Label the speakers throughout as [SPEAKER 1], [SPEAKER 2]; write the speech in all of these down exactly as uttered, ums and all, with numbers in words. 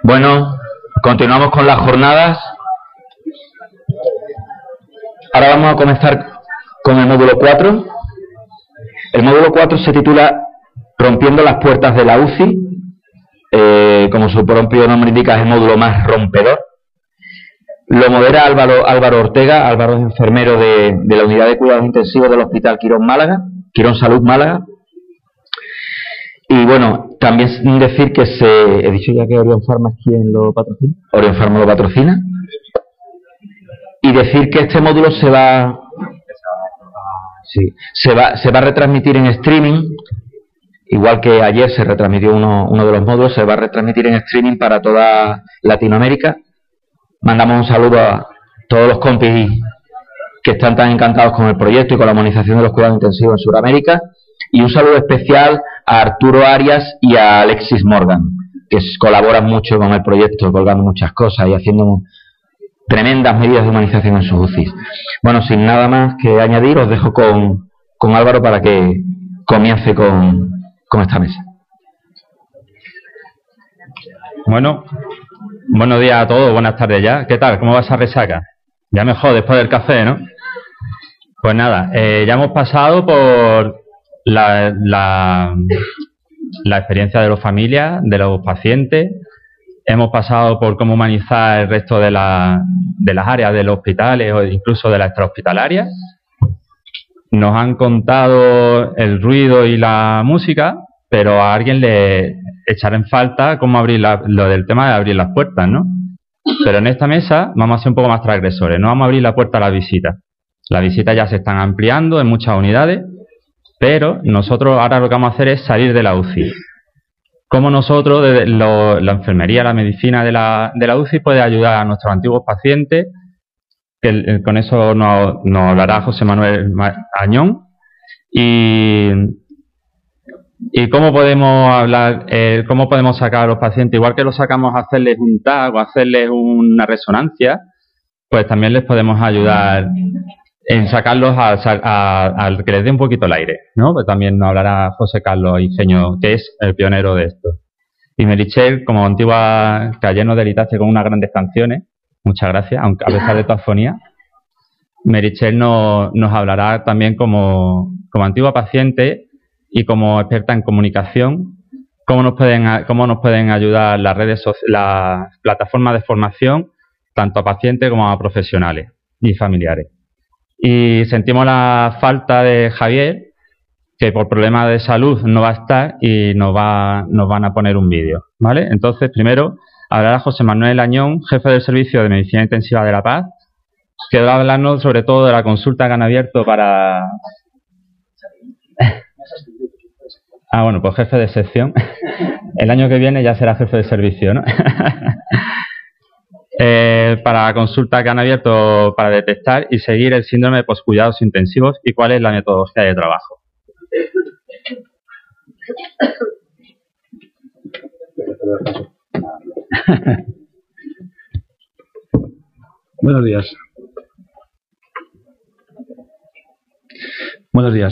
[SPEAKER 1] Bueno, continuamos con las jornadas. Ahora vamos a comenzar con el módulo cuatro. El módulo cuatro se titula Rompiendo las puertas de la U C I. Eh, como su propio nombre indica, es el módulo más rompedor. Lo modera Álvaro, Álvaro Ortega. Álvaro es enfermero de, de la unidad de cuidados intensivos del Hospital Quirón Málaga, Quirón Salud Málaga. Y bueno, también decir que se... He dicho ya que Orion Pharma es quien lo patrocina. Orion Pharma lo patrocina. Y decir que este módulo se va... Sí, se va, se va a retransmitir en streaming. Igual que ayer se retransmitió uno, uno de los módulos, se va a retransmitir en streaming para toda Latinoamérica. Mandamos un saludo a todos los compis que están tan encantados con el proyecto y con la humanización de los cuidados intensivos en Sudamérica. Y un saludo especial a Arturo Arias y a Alexis Morgan, que colaboran mucho con el proyecto, colgando muchas cosas y haciendo tremendas medidas de humanización en sus U C Is. Bueno, sin nada más que añadir, os dejo con, con Álvaro para que comience con, con esta mesa.
[SPEAKER 2] Bueno, buenos días a todos, buenas tardes ya. ¿Qué tal? ¿Cómo va esa resaca? Ya mejor después del café, ¿no? Pues nada, eh, ya hemos pasado por la, la, la experiencia de las familias, de los pacientes. Hemos pasado por cómo humanizar el resto de, la, de las áreas de los hospitales o incluso de las extrahospitalarias. Nos han contado el ruido y la música, pero a alguien le echará en falta cómo abrir la, lo del tema de abrir las puertas, ¿no? Pero en esta mesa vamos a ser un poco más transgresores, no vamos a abrir la puerta a las visitas. Las visitas ya se están ampliando en muchas unidades, pero nosotros ahora lo que vamos a hacer es salir de la U C I. Cómo nosotros, de lo, la enfermería, la medicina de la, de la U C I puede ayudar a nuestros antiguos pacientes, que el, con eso nos, nos hablará José Manuel Añón, y, y cómo podemos hablar, eh, cómo podemos sacar a los pacientes, igual que los sacamos a hacerles un tag o a hacerles una resonancia, pues también les podemos ayudar en sacarlos a, a, a que les dé un poquito el aire, ¿no? Pues también nos hablará José Carlos Ingenio, que es el pionero de esto. Y Meritxell, como antigua cayeno de Litace con unas grandes canciones, muchas gracias, aunque a pesar de tu afonía. Meritxell no, nos hablará también como, como antigua paciente y como experta en comunicación, cómo nos pueden, cómo nos pueden ayudar las redes, las plataformas de formación, tanto a pacientes como a profesionales y familiares. Y sentimos la falta de Javier, que por problemas de salud no va a estar y nos, va, nos van a poner un vídeo, ¿vale? Entonces, primero hablará José Manuel Añón, jefe del Servicio de Medicina Intensiva de La Paz, que va a hablarnos sobre todo de la consulta que han abierto para... Ah, bueno, pues jefe de sección. El año que viene ya será jefe de servicio, ¿no? Eh, para la consulta que han abierto para detectar y seguir el síndrome de poscuidados intensivos y cuál es la metodología de trabajo.
[SPEAKER 3] Buenos días. Buenos días.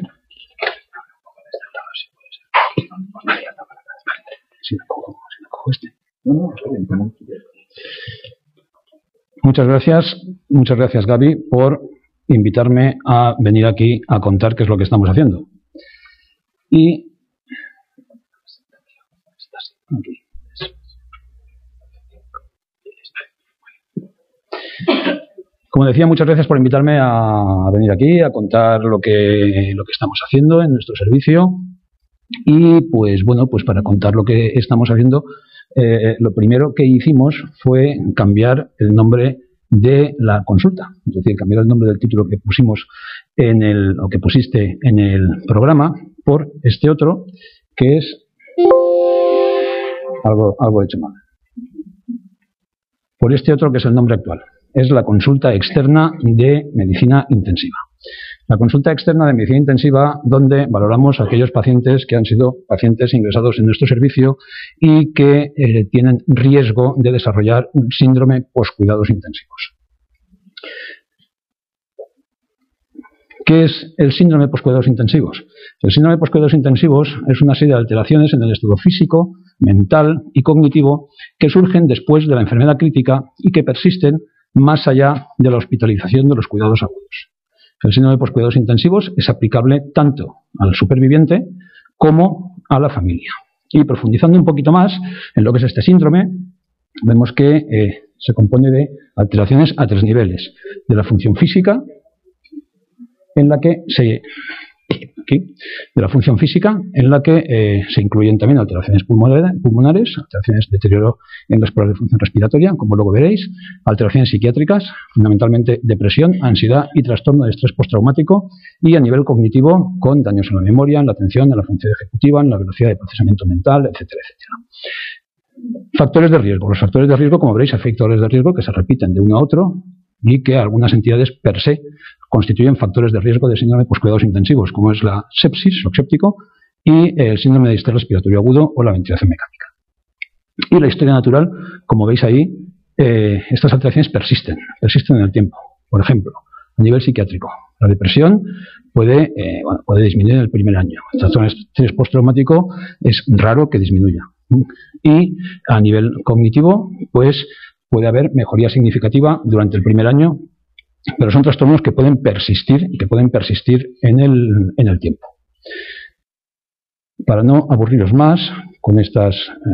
[SPEAKER 3] Muchas gracias, muchas gracias Gaby por invitarme a venir aquí a contar qué es lo que estamos haciendo. Y aquí. Como decía, muchas gracias por invitarme a venir aquí a contar lo que, lo que estamos haciendo en nuestro servicio. Y pues bueno, pues para contar lo que estamos haciendo, eh, lo primero que hicimos fue cambiar el nombre de la consulta, es decir, cambiar el nombre del título que pusimos en el, o que pusiste en el programa por este otro, que es algo, algo hecho mal. Por este otro que es el nombre actual. Es la consulta externa de medicina intensiva. La consulta externa de medicina intensiva, donde valoramos a aquellos pacientes que han sido pacientes ingresados en nuestro servicio y que eh, tienen riesgo de desarrollar un síndrome poscuidados intensivos. ¿Qué es el síndrome postcuidados intensivos? El síndrome postcuidados intensivos es una serie de alteraciones en el estado físico, mental y cognitivo que surgen después de la enfermedad crítica y que persisten más allá de la hospitalización de los cuidados agudos. El síndrome postcuidados intensivos es aplicable tanto al superviviente como a la familia. Y profundizando un poquito más en lo que es este síndrome, vemos que eh, se compone de alteraciones a tres niveles. De la función física, en la que se aquí, de la función física en la que eh, se incluyen también alteraciones pulmonares, alteraciones de deterioro en las pruebas de función respiratoria, como luego veréis, alteraciones psiquiátricas, fundamentalmente depresión, ansiedad y trastorno de estrés postraumático, y a nivel cognitivo con daños en la memoria, en la atención, en la función ejecutiva, en la velocidad de procesamiento mental, etcétera, etcétera. Factores de riesgo. Los factores de riesgo, como veréis, hay factores de riesgo que se repiten de uno a otro y que algunas entidades per se constituyen factores de riesgo de síndrome postcuidados intensivos, como es la sepsis, shock séptico, y el síndrome de distrés respiratorio agudo o la ventilación mecánica. Y la historia natural, como veis ahí, eh, estas alteraciones persisten, persisten en el tiempo. Por ejemplo, a nivel psiquiátrico, la depresión puede, eh, bueno, puede disminuir en el primer año. El trastorno de estrés postraumático es raro que disminuya. Y a nivel cognitivo, pues puede haber mejoría significativa durante el primer año, pero son trastornos que pueden persistir y que pueden persistir en el, en el tiempo. Para no aburriros más con estas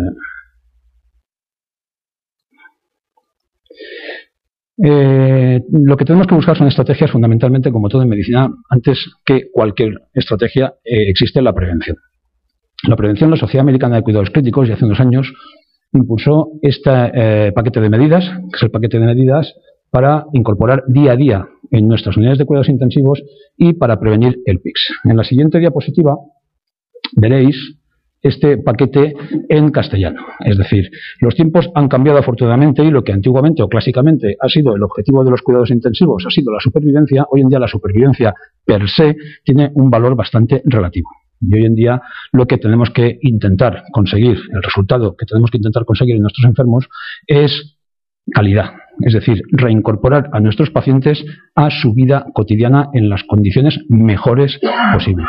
[SPEAKER 3] eh, eh, lo que tenemos que buscar son estrategias fundamentalmente, como todo en medicina, antes que cualquier estrategia eh, existe la prevención. La prevención, la Sociedad Americana de Cuidados Críticos, ya hace unos años impulsó este eh, paquete de medidas, que es el paquete de medidas para incorporar día a día en nuestras unidades de cuidados intensivos y para prevenir el P I C S. En la siguiente diapositiva veréis este paquete en castellano. Es decir, los tiempos han cambiado afortunadamente y lo que antiguamente o clásicamente ha sido el objetivo de los cuidados intensivos, ha sido la supervivencia. Hoy en día la supervivencia per se tiene un valor bastante relativo. Y hoy en día lo que tenemos que intentar conseguir, el resultado que tenemos que intentar conseguir en nuestros enfermos es calidad. Es decir, reincorporar a nuestros pacientes a su vida cotidiana en las condiciones mejores posibles.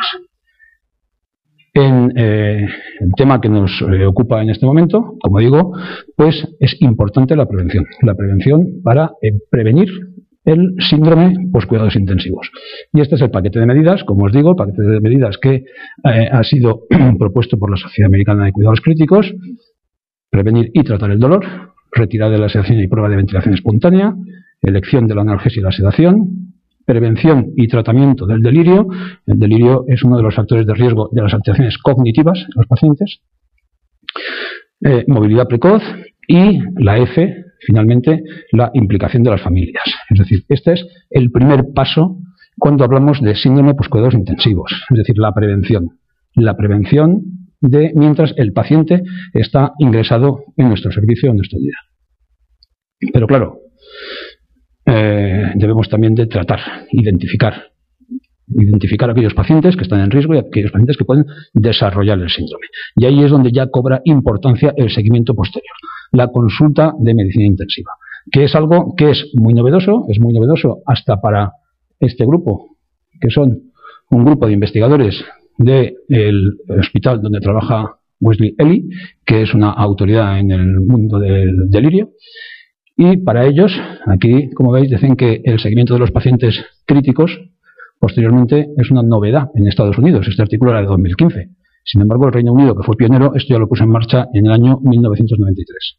[SPEAKER 3] En eh, el tema que nos eh, ocupa en este momento, como digo, pues es importante la prevención. La prevención para eh, prevenir el síndrome postcuidados intensivos. Y este es el paquete de medidas, como os digo, el paquete de medidas que eh, ha sido propuesto por la Sociedad Americana de Cuidados Críticos: prevenir y tratar el dolor, retirada de la sedación y prueba de ventilación espontánea, elección de la analgesia y la sedación, prevención y tratamiento del delirio. El delirio es uno de los factores de riesgo de las alteraciones cognitivas en los pacientes, eh, movilidad precoz y la F, finalmente, la implicación de las familias. Es decir, este es el primer paso cuando hablamos de síndrome postcuidados intensivos, es decir, la prevención. La prevención de mientras el paciente está ingresado en nuestro servicio, en nuestra unidad. Pero claro, eh, debemos también de tratar, identificar, identificar a aquellos pacientes que están en riesgo y a aquellos pacientes que pueden desarrollar el síndrome. Y ahí es donde ya cobra importancia el seguimiento posterior, la consulta de medicina intensiva, que es algo que es muy novedoso, es muy novedoso hasta para este grupo, que son un grupo de investigadores del hospital donde trabaja Wesley Eley, que es una autoridad en el mundo del delirio. Y para ellos, aquí, como veis, dicen que el seguimiento de los pacientes críticos posteriormente es una novedad en Estados Unidos. Este artículo era de dos mil quince. Sin embargo, el Reino Unido, que fue pionero, esto ya lo puso en marcha en el año mil novecientos noventa y tres.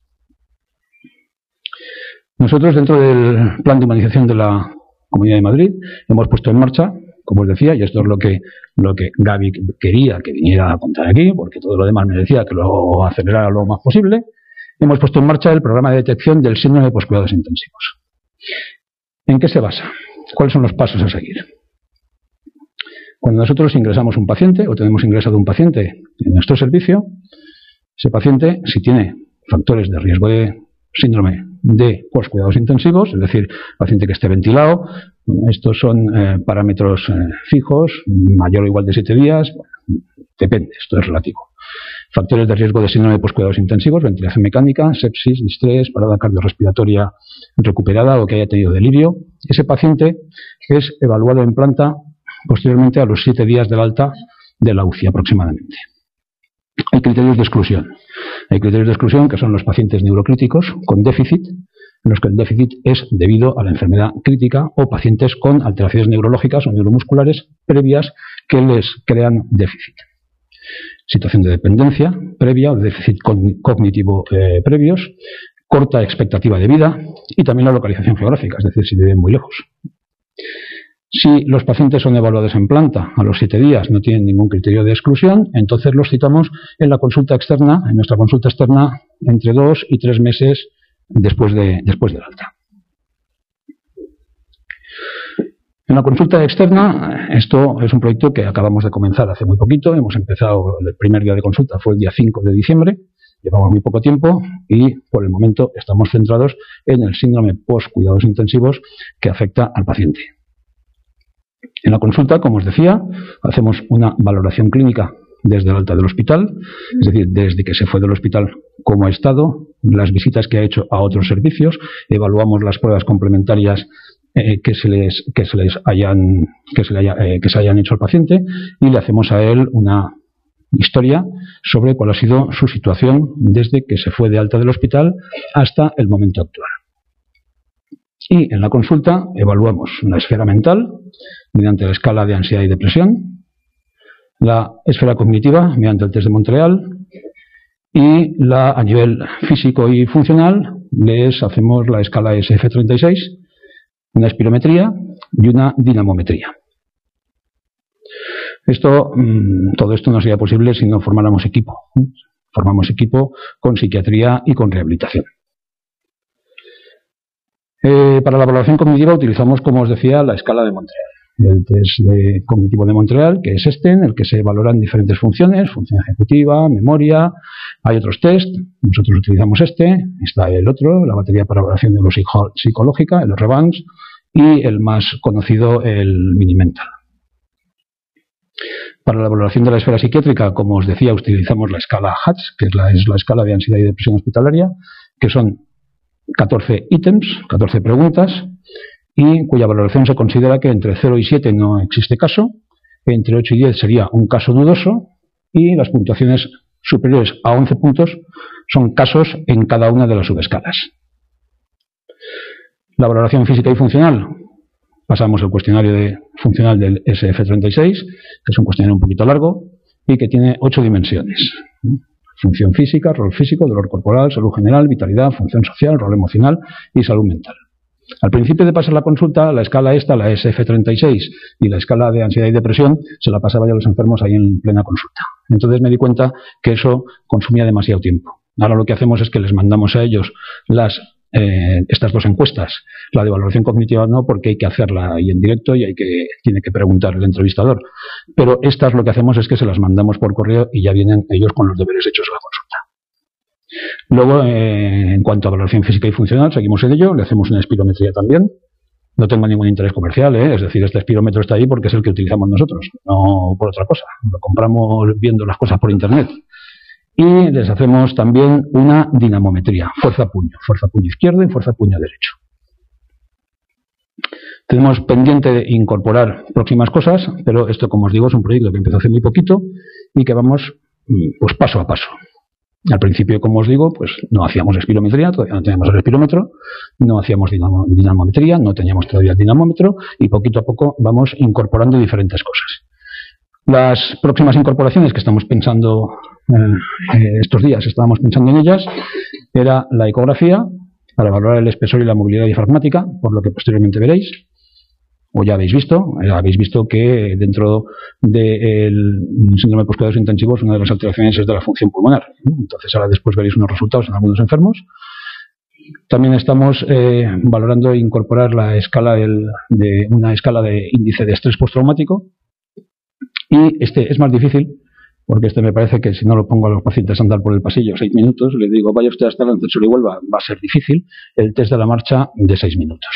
[SPEAKER 3] Nosotros, dentro del plan de humanización de la Comunidad de Madrid, hemos puesto en marcha, como os decía, y esto es lo que, lo que Gaby quería que viniera a contar aquí, porque todo lo demás me decía que lo acelerara lo más posible, hemos puesto en marcha el programa de detección del síndrome de postcuidados intensivos. ¿En qué se basa? ¿Cuáles son los pasos a seguir? Cuando nosotros ingresamos un paciente o tenemos ingresado un paciente en nuestro servicio, ese paciente, si tiene factores de riesgo de síndrome de postcuidados intensivos, es decir, paciente que esté ventilado, estos son eh, parámetros eh, fijos, mayor o igual de siete días, depende, esto es relativo. Factores de riesgo de síndrome de postcuidados intensivos: ventilación mecánica, sepsis, distrés, parada cardiorrespiratoria recuperada o que haya tenido delirio. Ese paciente es evaluado en planta posteriormente a los siete días del alta de la U C I aproximadamente. Hay criterios de exclusión. Hay criterios de exclusión que son los pacientes neurocríticos con déficit, en los que el déficit es debido a la enfermedad crítica, o pacientes con alteraciones neurológicas o neuromusculares previas que les crean déficit. Situación de dependencia previa o de déficit cognitivo eh, previos, corta expectativa de vida y también la localización geográfica, es decir, si viven muy lejos. Si los pacientes son evaluados en planta a los siete días, no tienen ningún criterio de exclusión, entonces los citamos en la consulta externa, en nuestra consulta externa, entre dos y tres meses después, de, después del alta. En la consulta externa, esto es un proyecto que acabamos de comenzar hace muy poquito. Hemos empezado, el primer día de consulta fue el día cinco de diciembre, llevamos muy poco tiempo y por el momento estamos centrados en el síndrome post-cuidados intensivos que afecta al paciente. En la consulta, como os decía, hacemos una valoración clínica desde el alta del hospital, es decir, desde que se fue del hospital, cómo ha estado, las visitas que ha hecho a otros servicios, evaluamos las pruebas complementarias eh, que se les que se les hayan que se le haya, eh, que se hayan hecho al paciente y le hacemos a él una historia sobre cuál ha sido su situación desde que se fue de alta del hospital hasta el momento actual. Y en la consulta evaluamos la esfera mental mediante la escala de ansiedad y depresión, la esfera cognitiva mediante el test de Montreal y la, a nivel físico y funcional les hacemos la escala S F treinta y seis, una espirometría y una dinamometría. Esto, todo esto no sería posible si no formáramos equipo. Formamos equipo con psiquiatría y con rehabilitación. Eh, para la valoración cognitiva utilizamos, como os decía, la escala de Montreal. El test de cognitivo de Montreal, que es este, en el que se valoran diferentes funciones, función ejecutiva, memoria, hay otros test, nosotros utilizamos este, está el otro, la batería para valoración neuropsicológica, el R BANS, y el más conocido, el Mini-Mental. Para la valoración de la esfera psiquiátrica, como os decía, utilizamos la escala H A T S, que es la, es la escala de ansiedad y depresión hospitalaria, que son catorce ítems, catorce preguntas, y cuya valoración se considera que entre cero y siete no existe caso, entre ocho y diez sería un caso dudoso, y las puntuaciones superiores a once puntos son casos en cada una de las subescalas. La valoración física y funcional, pasamos el cuestionario de, funcional del S F treinta y seis, que es un cuestionario un poquito largo, y que tiene ocho dimensiones. Función física, rol físico, dolor corporal, salud general, vitalidad, función social, rol emocional y salud mental. Al principio de pasar la consulta, la escala esta, la S F treinta y seis y la escala de ansiedad y depresión, se la pasaba ya a los enfermos ahí en plena consulta. Entonces me di cuenta que eso consumía demasiado tiempo. Ahora lo que hacemos es que les mandamos a ellos las, eh, estas dos encuestas. La de valoración cognitiva no, porque hay que hacerla ahí en directo y hay que, tiene que preguntar el entrevistador. Pero estas lo que hacemos es que se las mandamos por correo y ya vienen ellos con los deberes hechos a la consulta. Luego, eh, en cuanto a valoración física y funcional, seguimos en ello, le hacemos una espirometría también. No tengo ningún interés comercial, ¿eh? Es decir, este espirómetro está ahí porque es el que utilizamos nosotros, no por otra cosa. Lo compramos viendo las cosas por internet. Y les hacemos también una dinamometría, fuerza-puño, fuerza-puño izquierdo y fuerza-puño derecho. Tenemos pendiente de incorporar próximas cosas, pero esto, como os digo, es un proyecto que empezó hace muy poquito y que vamos pues paso a paso. Al principio, como os digo, pues no hacíamos espirometría, todavía no teníamos el espirómetro, no hacíamos dinamo, dinamometría, no teníamos todavía el dinamómetro y poquito a poco vamos incorporando diferentes cosas. Las próximas incorporaciones que estamos pensando eh, estos días, estábamos pensando en ellas, era la ecografía para valorar el espesor y la movilidad diafragmática, por lo que posteriormente veréis. O ya habéis visto, ya habéis visto que dentro del síndrome de post-cuidados intensivos una de las alteraciones es de la función pulmonar. Entonces ahora después veréis unos resultados en algunos enfermos. También estamos eh, valorando incorporar la escala del, de una escala de índice de estrés postraumático. Y este es más difícil, porque este me parece que si no lo pongo a los pacientes a andar por el pasillo seis minutos, les digo vaya usted hasta el ascensor y vuelva, va a ser difícil. El test de la marcha de seis minutos.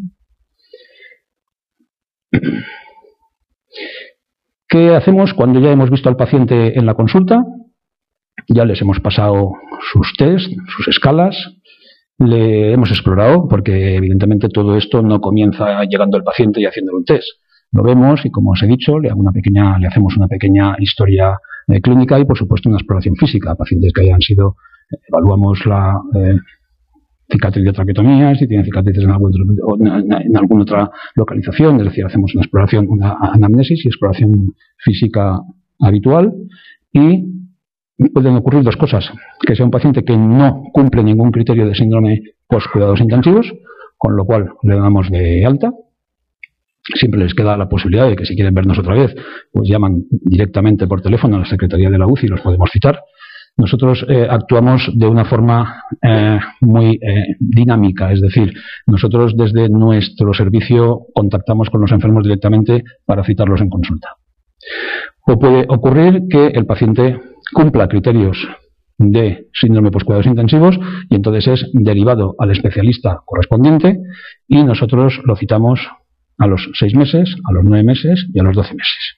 [SPEAKER 3] ¿Qué hacemos cuando ya hemos visto al paciente en la consulta? Ya les hemos pasado sus test, sus escalas, le hemos explorado, porque evidentemente todo esto no comienza llegando al paciente y haciéndole un test. Lo vemos y, como os he dicho, le, hago una pequeña, le hacemos una pequeña historia eh, clínica y, por supuesto, una exploración física. Pacientes que hayan sido, eh, evaluamos la eh, cicatriz de traqueotomía, si tienen cicatrices en, algún, en alguna otra localización, es decir, hacemos una exploración, una anamnesis y exploración física habitual. Y pueden ocurrir dos cosas: que sea un paciente que no cumple ningún criterio de síndrome post-cuidados intensivos, con lo cual le damos de alta. Siempre les queda la posibilidad de que, si quieren vernos otra vez, pues llaman directamente por teléfono a la Secretaría de la U C I y los podemos citar. Nosotros eh, actuamos de una forma eh, muy eh, dinámica, es decir, nosotros desde nuestro servicio contactamos con los enfermos directamente para citarlos en consulta. O puede ocurrir que el paciente cumpla criterios de síndrome postcuidados intensivos y entonces es derivado al especialista correspondiente y nosotros lo citamos a los seis meses, a los nueve meses y a los doce meses.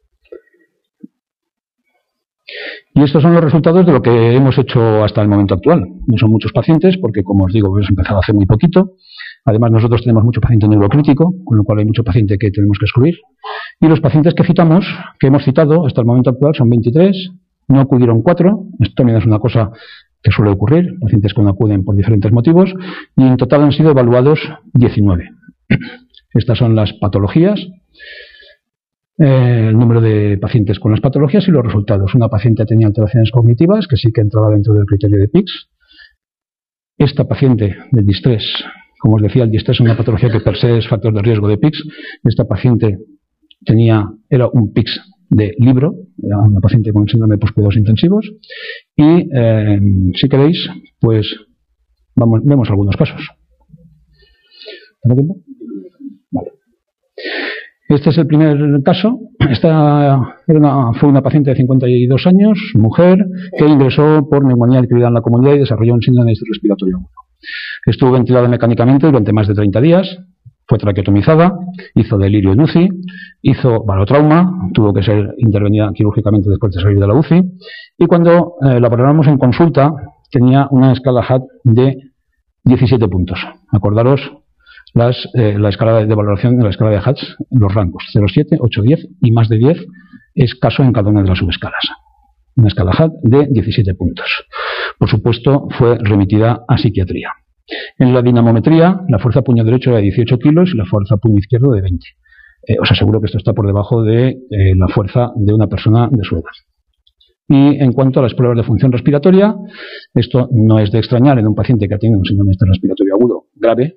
[SPEAKER 3] Y estos son los resultados de lo que hemos hecho hasta el momento actual. No son muchos pacientes porque, como os digo, hemos empezado hace muy poquito. Además, nosotros tenemos mucho paciente neurocrítico, con lo cual hay mucho paciente que tenemos que excluir. Y los pacientes que citamos, que hemos citado hasta el momento actual, son veintitrés. No acudieron cuatro. Esto también es una cosa que suele ocurrir, pacientes que no acuden por diferentes motivos. Y en total han sido evaluados diecinueve. Estas son las patologías, eh, el número de pacientes con las patologías y los resultados. Una paciente tenía alteraciones cognitivas, que sí que entraba dentro del criterio de P I C S. Esta paciente del distrés, como os decía, el distrés es una patología que per se es factor de riesgo de P I C S. Esta paciente tenía, era un P I C S de libro, era una paciente con síndrome de postcuidados intensivos. Y eh, si queréis, pues vamos, vemos algunos casos. ¿Tengo tiempo? Vale. Este es el primer caso. Esta era una, fue una paciente de cincuenta y dos años, mujer, que ingresó por neumonía adquirida en la comunidad y desarrolló un síndrome respiratorio agudo. Estuvo ventilada mecánicamente durante más de treinta días, fue traqueotomizada, hizo delirio en U C I, hizo barotrauma, tuvo que ser intervenida quirúrgicamente después de salir de la U C I, y cuando eh, la valoramos en consulta tenía una escala H A T de diecisiete puntos. Acordaros Las, eh, la escala de valoración de la escala de H A T S, los rangos cero, siete, ocho, diez y más de diez es caso en cada una de las subescalas. Una escala H A T de diecisiete puntos. Por supuesto, fue remitida a psiquiatría. En la dinamometría, la fuerza puño derecho era de dieciocho kilos y la fuerza puño izquierdo de veinte. Eh, os aseguro que esto está por debajo de eh, la fuerza de una persona de su edad. Y en cuanto a las pruebas de función respiratoria, esto no es de extrañar en un paciente que ha tenido un síndrome respiratorio agudo grave.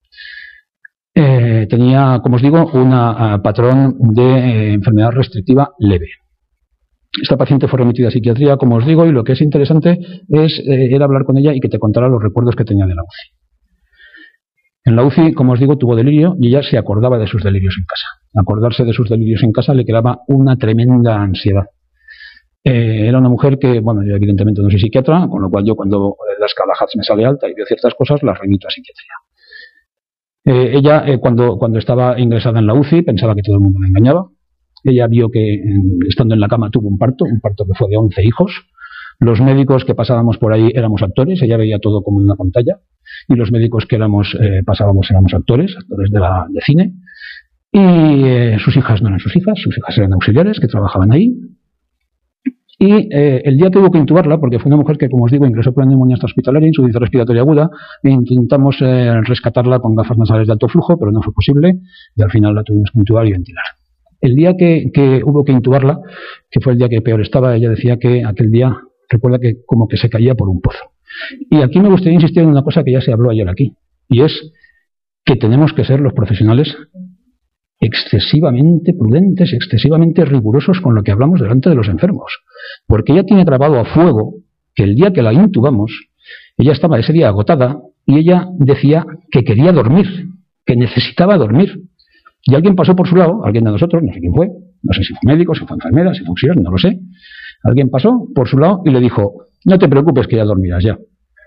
[SPEAKER 3] Eh, tenía, como os digo, un uh, patrón de eh, enfermedad restrictiva leve. Esta paciente fue remitida a psiquiatría, como os digo, y lo que es interesante es eh, era hablar con ella y que te contara los recuerdos que tenía de la U C I. En la U C I, como os digo, tuvo delirio y ella se acordaba de sus delirios en casa. Acordarse de sus delirios en casa le creaba una tremenda ansiedad. Eh, era una mujer que, bueno, yo evidentemente no soy psiquiatra, con lo cual yo cuando la escala H A T S me sale alta y veo ciertas cosas, las remito a psiquiatría. Eh, ella, eh, cuando, cuando estaba ingresada en la U C I, pensaba que todo el mundo la engañaba. Ella vio que, en, estando en la cama, tuvo un parto, un parto que fue de once hijos. Los médicos que pasábamos por ahí éramos actores, ella veía todo como en una pantalla. Y los médicos que éramos, eh, pasábamos éramos actores, actores de, la, de cine. Y eh, sus hijas no eran sus hijas, sus hijas eran auxiliares que trabajaban ahí. Y eh, el día que hubo que intubarla, porque fue una mujer que, como os digo, ingresó por una neumonía hospitalaria, insuficiencia respiratoria aguda, e intentamos eh, rescatarla con gafas nasales de alto flujo, pero no fue posible, y al final la tuvimos que intubar y ventilar. El día que, que hubo que intubarla, que fue el día que peor estaba, ella decía que aquel día, recuerda que como que se caía por un pozo. Y aquí me gustaría insistir en una cosa que ya se habló ayer aquí, y es que tenemos que ser los profesionales excesivamente prudentes, excesivamente rigurosos con lo que hablamos delante de los enfermos. Porque ella tiene grabado a fuego que el día que la intubamos, ella estaba ese día agotada y ella decía que quería dormir, que necesitaba dormir. Y alguien pasó por su lado, alguien de nosotros, no sé quién fue, no sé si fue médico, si fue enfermera, si fue auxiliar, no lo sé. Alguien pasó por su lado y le dijo, no te preocupes que ya dormirás ya.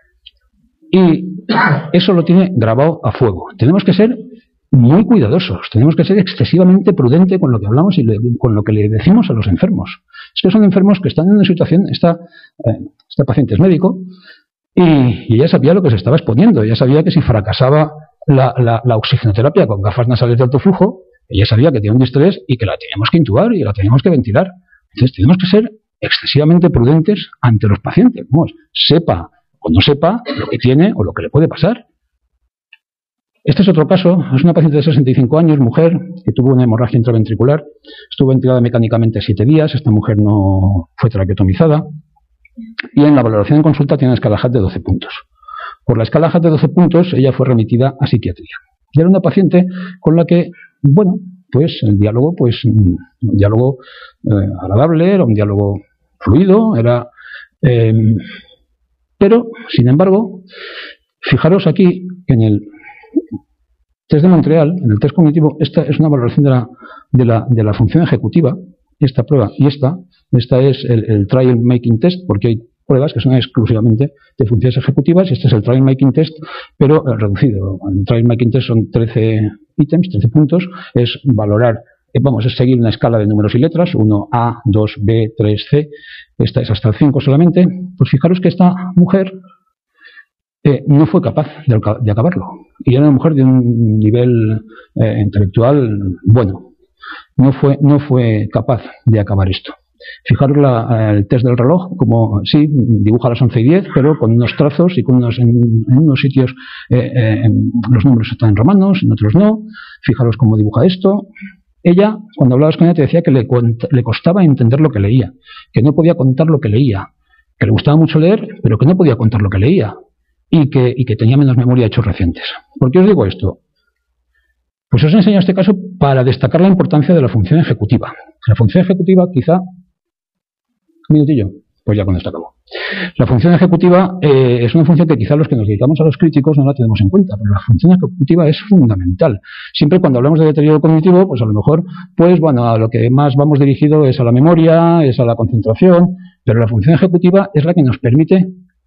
[SPEAKER 3] Y eso lo tiene grabado a fuego. Tenemos que ser muy cuidadosos, tenemos que ser excesivamente prudentes con lo que hablamos y le, con lo que le decimos a los enfermos. Es que son enfermos que están en una situación, esta, eh, este paciente es médico y, y ella sabía lo que se estaba exponiendo, ella sabía que si fracasaba la, la, la oxigenoterapia con gafas nasales de alto flujo, Ella sabía que tenía un distrés y que la teníamos que intubar y la teníamos que ventilar. Entonces tenemos que ser excesivamente prudentes ante los pacientes. Vamos, sepa o no sepa lo que tiene o lo que le puede pasar. Este es otro caso. Es una paciente de sesenta y cinco años, mujer, que tuvo una hemorragia intraventricular. Estuvo ventilada mecánicamente siete días. Esta mujer no fue traqueotomizada. Y en la valoración en consulta tiene una escala H A T de doce puntos. Por la escala H A T de doce puntos, ella fue remitida a psiquiatría. Y era una paciente con la que, bueno, pues el diálogo, pues un diálogo eh, agradable, era un diálogo fluido, era... Eh, pero, sin embargo, fijaros aquí en el test de Montreal, en el test cognitivo, esta es una valoración de la, de la, de la función ejecutiva, esta prueba y esta, esta es el, el Trial Making Test, porque hay pruebas que son exclusivamente de funciones ejecutivas y este es el Trial Making Test, pero eh, reducido. El Trial Making Test son trece ítems, trece puntos, es valorar, eh, vamos, es seguir una escala de números y letras, uno A, dos B, tres C, esta es hasta el cinco solamente. Pues fijaros que esta mujer eh, no fue capaz de, de acabarlo. Y era una mujer de un nivel eh, intelectual bueno. No fue, no fue capaz de acabar esto. Fijaros la, el test del reloj, como sí, dibuja las once y diez, pero con unos trazos y con unos, en, en unos sitios eh, eh, los números están en romanos, en otros no. Fijaros cómo dibuja esto. Ella, cuando hablabas con ella, te decía que le, le costaba entender lo que leía, que no podía contar lo que leía, que le gustaba mucho leer, pero que no podía contar lo que leía y que, y que tenía menos memoria de hechos recientes. ¿Por qué os digo esto? Pues os enseño este caso para destacar la importancia de la función ejecutiva. La función ejecutiva, quizá... Un minutillo, pues ya con esto acabo. La función ejecutiva eh, es una función que quizá los que nos dedicamos a los críticos no la tenemos en cuenta, pero la función ejecutiva es fundamental. Siempre cuando hablamos de deterioro cognitivo, pues a lo mejor, pues bueno, a lo que más vamos dirigido es a la memoria, es a la concentración, pero la función ejecutiva es la que nos permite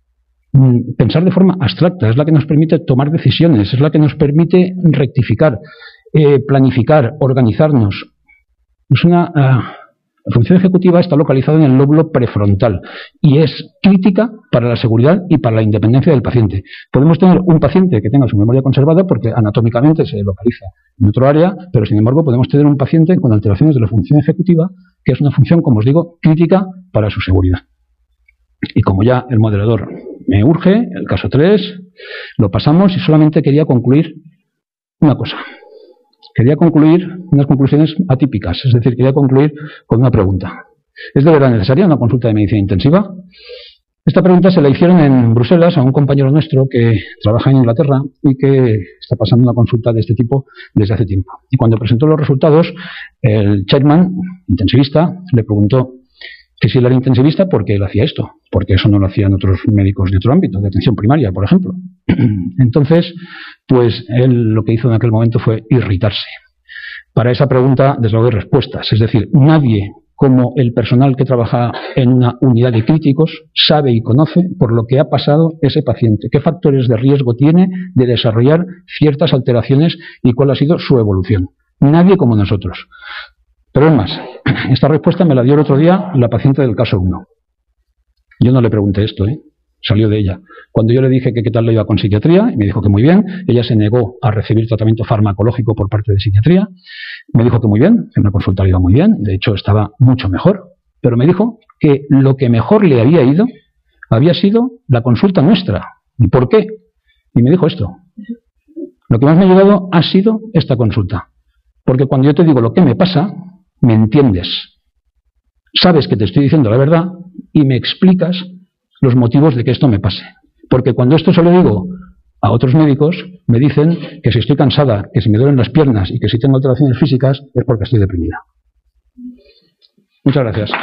[SPEAKER 3] mm, pensar de forma abstracta, es la que nos permite tomar decisiones, es la que nos permite rectificar, eh, planificar, organizarnos. Es una... Uh, La función ejecutiva está localizada en el lóbulo prefrontal y es crítica para la seguridad y para la independencia del paciente. Podemos tener un paciente que tenga su memoria conservada porque anatómicamente se localiza en otro área, pero sin embargo podemos tener un paciente con alteraciones de la función ejecutiva, que es una función, como os digo, crítica para su seguridad. Y como ya el moderador me urge, el caso tres, lo pasamos y solamente quería concluir una cosa. Quería concluir unas conclusiones atípicas, es decir, quería concluir con una pregunta. ¿Es de verdad necesaria una consulta de medicina intensiva? Esta pregunta se la hicieron en Bruselas a un compañero nuestro que trabaja en Inglaterra y que está pasando una consulta de este tipo desde hace tiempo. Y cuando presentó los resultados, el chairman, intensivista, le preguntó que si él era intensivista, ¿por qué él hacía esto? Porque eso no lo hacían otros médicos de otro ámbito, de atención primaria, por ejemplo. Entonces, pues él lo que hizo en aquel momento fue irritarse. Para esa pregunta, desde luego, hay respuestas. Es decir, nadie como el personal que trabaja en una unidad de críticos sabe y conoce por lo que ha pasado ese paciente, qué factores de riesgo tiene de desarrollar ciertas alteraciones y cuál ha sido su evolución. Nadie como nosotros. Pero es más, esta respuesta me la dio el otro día la paciente del caso uno. Yo no le pregunté esto, ¿eh? Salió de ella. Cuando yo le dije que qué tal le iba con psiquiatría, y me dijo que muy bien, ella se negó a recibir tratamiento farmacológico por parte de psiquiatría, me dijo que muy bien, que en la consulta le iba muy bien, de hecho estaba mucho mejor, pero me dijo que lo que mejor le había ido había sido la consulta nuestra. ¿Y por qué? Y me dijo esto. Lo que más me ha ayudado ha sido esta consulta. Porque cuando yo te digo lo que me pasa, me entiendes. Sabes que te estoy diciendo la verdad y me explicas los motivos de que esto me pase. Porque cuando esto se lo digo a otros médicos, me dicen que si estoy cansada, que si me duelen las piernas y que si tengo alteraciones físicas es porque estoy deprimida. Muchas gracias.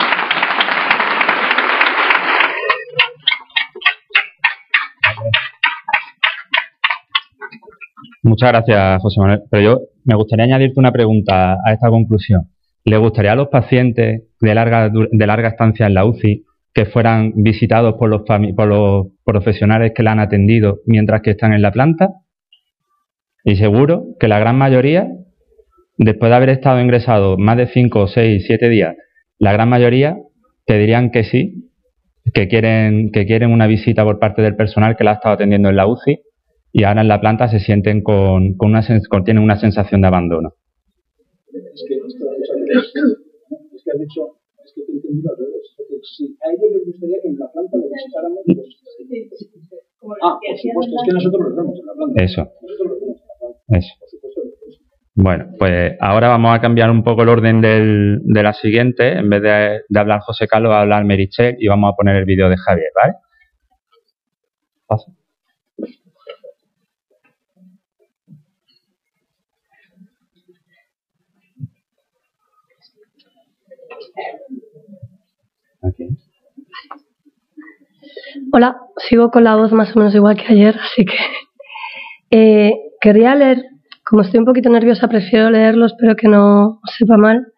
[SPEAKER 2] Muchas gracias, José Manuel. Pero yo me gustaría añadirte una pregunta a esta conclusión. ¿Le gustaría a los pacientes de larga, de larga estancia en la U C I que fueran visitados por los, por los profesionales que la han atendido mientras que están en la planta? Y seguro que la gran mayoría, después de haber estado ingresado más de cinco, seis, siete días, la gran mayoría te dirían que sí, que quieren, que quieren una visita por parte del personal que la ha estado atendiendo en la U C I y ahora en la planta se sienten con, con una, con, tienen una sensación de abandono.
[SPEAKER 3] Es que esto es que has dicho, es que te he entendido al revés. Porque si a ellos les gustaría que en la planta le visitáramos los... Ah, por supuesto, es que nosotros los vemos en la planta.
[SPEAKER 2] Eso.
[SPEAKER 3] Nosotros los vemos en la planta.
[SPEAKER 2] Eso. Bueno, pues ahora vamos a cambiar un poco el orden del, de la siguiente. En vez de, de hablar José Carlos, va a hablar Meritxell y vamos a poner el vídeo de Javier, ¿vale? Pasa. Aquí.
[SPEAKER 4] Hola, sigo con la voz más o menos igual que ayer, así que eh, quería leer. Como estoy un poquito nerviosa, prefiero leerlo, espero que no os sepa mal.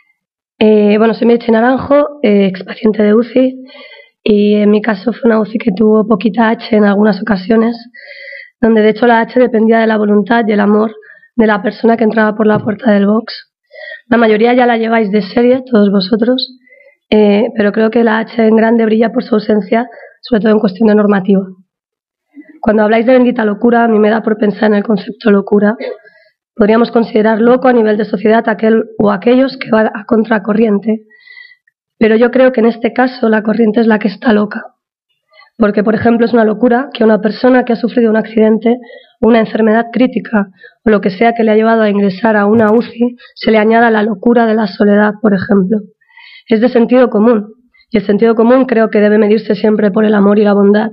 [SPEAKER 4] Eh, bueno, soy Meritxell Naranjo, eh, expaciente de U C I, y en mi caso fue una U C I que tuvo poquita H en algunas ocasiones, donde de hecho la H dependía de la voluntad y el amor de la persona que entraba por la puerta del box. La mayoría ya la lleváis de serie, todos vosotros, eh, pero creo que la H en grande brilla por su ausencia, sobre todo en cuestión de normativa. Cuando habláis de bendita locura, a mí me da por pensar en el concepto locura. Podríamos considerar loco a nivel de sociedad aquel o aquellos que van a contracorriente, pero yo creo que en este caso la corriente es la que está loca. Porque, por ejemplo, es una locura que una persona que ha sufrido un accidente, una enfermedad crítica o lo que sea que le ha llevado a ingresar a una U C I, se le añada la locura de la soledad, por ejemplo. Es de sentido común, y el sentido común creo que debe medirse siempre por el amor y la bondad.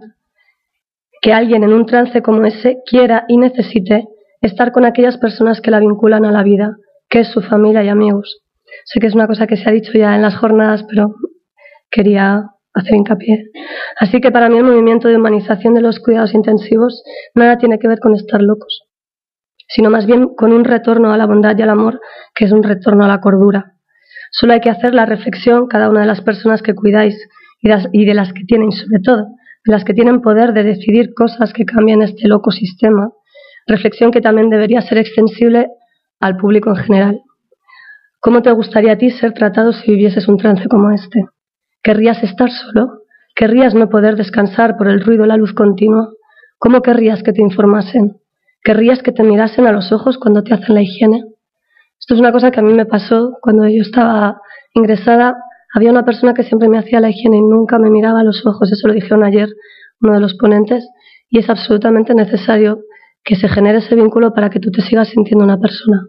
[SPEAKER 4] Que alguien en un trance como ese quiera y necesite estar con aquellas personas que la vinculan a la vida, que es su familia y amigos. Sé que es una cosa que se ha dicho ya en las jornadas, pero quería hacer hincapié. Así que para mí el movimiento de humanización de los cuidados intensivos nada tiene que ver con estar locos, sino más bien con un retorno a la bondad y al amor, que es un retorno a la cordura. Solo hay que hacer la reflexión cada una de las personas que cuidáis y de las, y de las que tienen, sobre todo, de las que tienen poder de decidir cosas que cambian este loco sistema, reflexión que también debería ser extensible al público en general. ¿Cómo te gustaría a ti ser tratado si vivieses un trance como este? ¿Querrías estar solo? ¿Querrías no poder descansar por el ruido y la luz continua? ¿Cómo querrías que te informasen? ¿Querrías que te mirasen a los ojos cuando te hacen la higiene? Esto es una cosa que a mí me pasó cuando yo estaba ingresada. Había una persona que siempre me hacía la higiene y nunca me miraba a los ojos. Eso lo dijeron ayer uno de los ponentes, y es absolutamente necesario que se genere ese vínculo para que tú te sigas sintiendo una persona.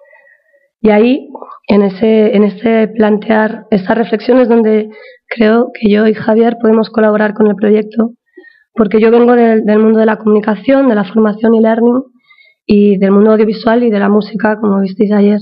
[SPEAKER 4] Y ahí, en ese, en ese plantear estas reflexiones, donde creo que yo y Javier podemos colaborar con el proyecto, porque yo vengo del, del mundo de la comunicación, de la formación y learning, y del mundo audiovisual y de la música, como visteis ayer.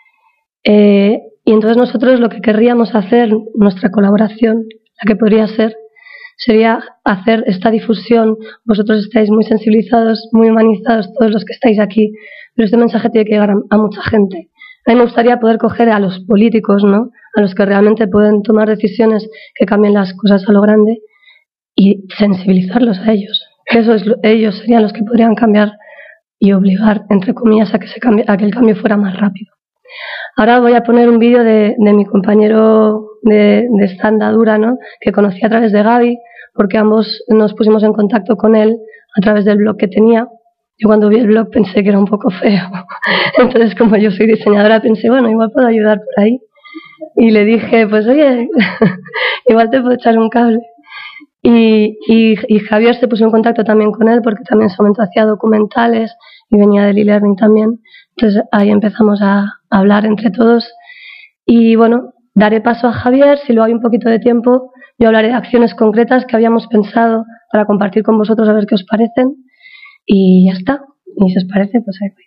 [SPEAKER 4] Eh, y entonces nosotros lo que querríamos hacer, nuestra colaboración, la que podría ser, sería hacer esta difusión. Vosotros estáis muy sensibilizados, muy humanizados, todos los que estáis aquí, pero este mensaje tiene que llegar a, a mucha gente. A mí me gustaría poder coger a los políticos, ¿no?, a los que realmente pueden tomar decisiones que cambien las cosas a lo grande, y sensibilizarlos a ellos. Eso es, ellos serían los que podrían cambiar y obligar, entre comillas, a que, se cambie, a que el cambio fuera más rápido. Ahora voy a poner un vídeo de, de mi compañero de, de esta andadura, ¿no?, que conocí a través de Gaby, porque ambos nos pusimos en contacto con él a través del blog que tenía. Yo cuando vi el blog pensé que era un poco feo. Entonces, como yo soy diseñadora, pensé, bueno, igual puedo ayudar por ahí. Y le dije, pues oye, igual te puedo echar un cable. Y, y, y Javier se puso en contacto también con él, porque también en su momento hacía documentales y venía del e-learning también. Entonces ahí empezamos a, a hablar entre todos. Y bueno, daré paso a Javier. Si luego hay un poquito de tiempo, yo hablaré de acciones concretas que habíamos pensado para compartir con vosotros, a ver qué os parecen. Y ya está. Y si os parece, pues ahí voy.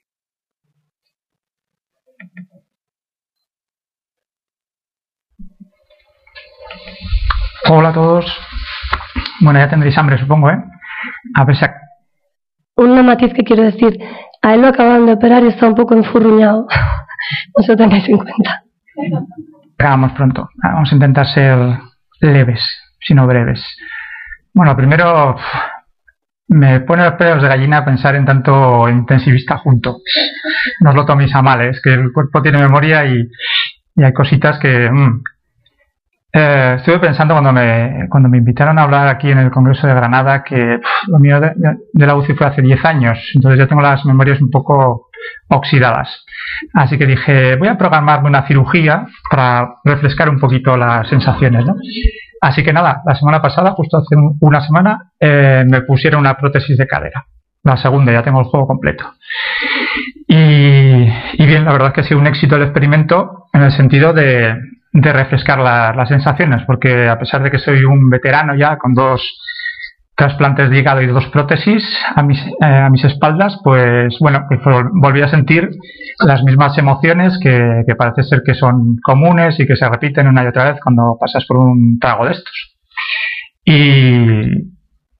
[SPEAKER 5] Hola a todos. Bueno, ya tendréis hambre, supongo, ¿eh? A ver si...
[SPEAKER 4] Un matiz que quiero decir. A él lo acaban de operar y está un poco enfurruñado. No se lo tengáis en cuenta.
[SPEAKER 5] Hagamos pronto. Vamos a intentar ser leves, sino breves. Bueno, primero... Me pone los pelos de gallina pensar en tanto intensivista junto. No os lo toméis a mal, ¿eh? Es que el cuerpo tiene memoria y, y hay cositas que... Mm. Eh, estuve pensando cuando me, cuando me invitaron a hablar aquí en el Congreso de Granada que pff, lo mío de, de la U C I fue hace diez años, entonces ya tengo las memorias un poco oxidadas. Así que dije, voy a programarme una cirugía para refrescar un poquito las sensaciones, ¿no? Así que nada, la semana pasada, justo hace una semana, eh, me pusieron una prótesis de cadera. La segunda, ya tengo el juego completo. Y, y bien, la verdad es que ha sido un éxito el experimento en el sentido de, de refrescar la, las sensaciones, porque a pesar de que soy un veterano ya con dos trasplantes de hígado y dos prótesis a mis, eh, a mis espaldas, pues bueno, que volví a sentir las mismas emociones que, que parece ser que son comunes y que se repiten una y otra vez cuando pasas por un trago de estos. Y...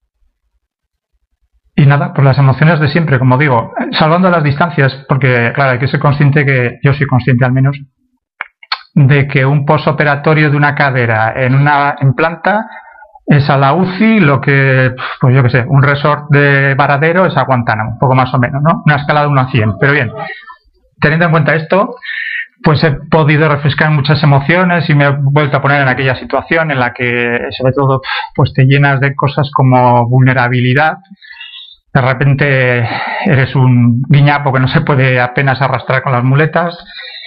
[SPEAKER 5] Y nada, pues las emociones de siempre, como digo, salvando las distancias, porque claro, hay que ser consciente, que yo soy consciente al menos, de que un posoperatorio de una cadera en una en planta es a la U C I lo que, pues yo qué sé, un resort de Varadero es a Guantánamo, un poco más o menos, ¿no? Una escala de uno a cien. Pero bien, teniendo en cuenta esto, pues he podido refrescar muchas emociones y me he vuelto a poner en aquella situación en la que, sobre todo, pues te llenas de cosas como vulnerabilidad. De repente eres un guiñapo que no se puede apenas arrastrar con las muletas.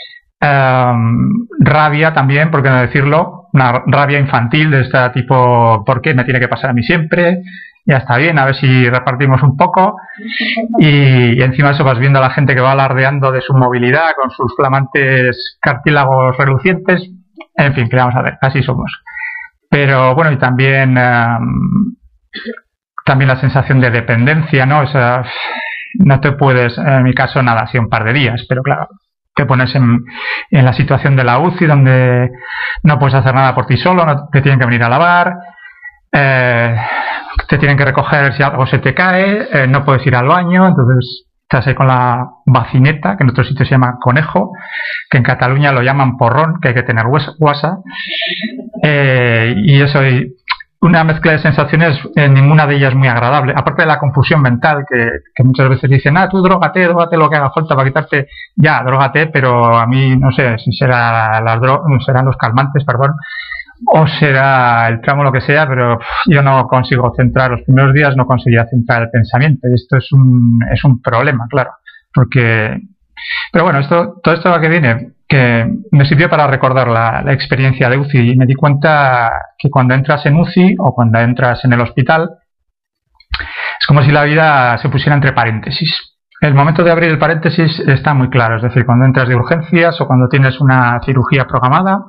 [SPEAKER 5] Um, rabia también, por qué no decirlo, una rabia infantil de este tipo, ¿por qué me tiene que pasar a mí siempre? Ya está bien, a ver si repartimos un poco. Y, y encima de eso vas viendo a la gente que va alardeando de su movilidad con sus flamantes cartílagos relucientes. En fin, que vamos a ver, así somos. Pero bueno, y también... Um, También la sensación de dependencia, ¿no? O sea, no te puedes, en mi caso nada, así un par de días, pero claro, te pones en, en la situación de la U C I donde no puedes hacer nada por ti solo, no te tienen que venir a lavar, eh, te tienen que recoger si algo se te cae, eh, no puedes ir al baño, entonces estás ahí con la bacineta, que en otro sitio se llama conejo, que en Cataluña lo llaman porrón, que hay que tener guasa, eh, y eso... Y, una mezcla de sensaciones, eh, ninguna de ellas muy agradable, aparte de la confusión mental que, que muchas veces dicen, ah, tú drógate, drógate lo que haga falta para quitarte, ya, drógate, pero a mí no sé si será las dro serán los calmantes, perdón, o será el tramo, lo que sea, pero pff, yo no consigo centrar, los primeros días no conseguía centrar el pensamiento, y esto es un, es un problema, claro, porque, pero bueno, esto, todo esto que viene, que me sirvió para recordar la, la experiencia de U C I, y me di cuenta que cuando entras en U C I o cuando entras en el hospital es como si la vida se pusiera entre paréntesis. El momento de abrir el paréntesis está muy claro, es decir, cuando entras de urgencias o cuando tienes una cirugía programada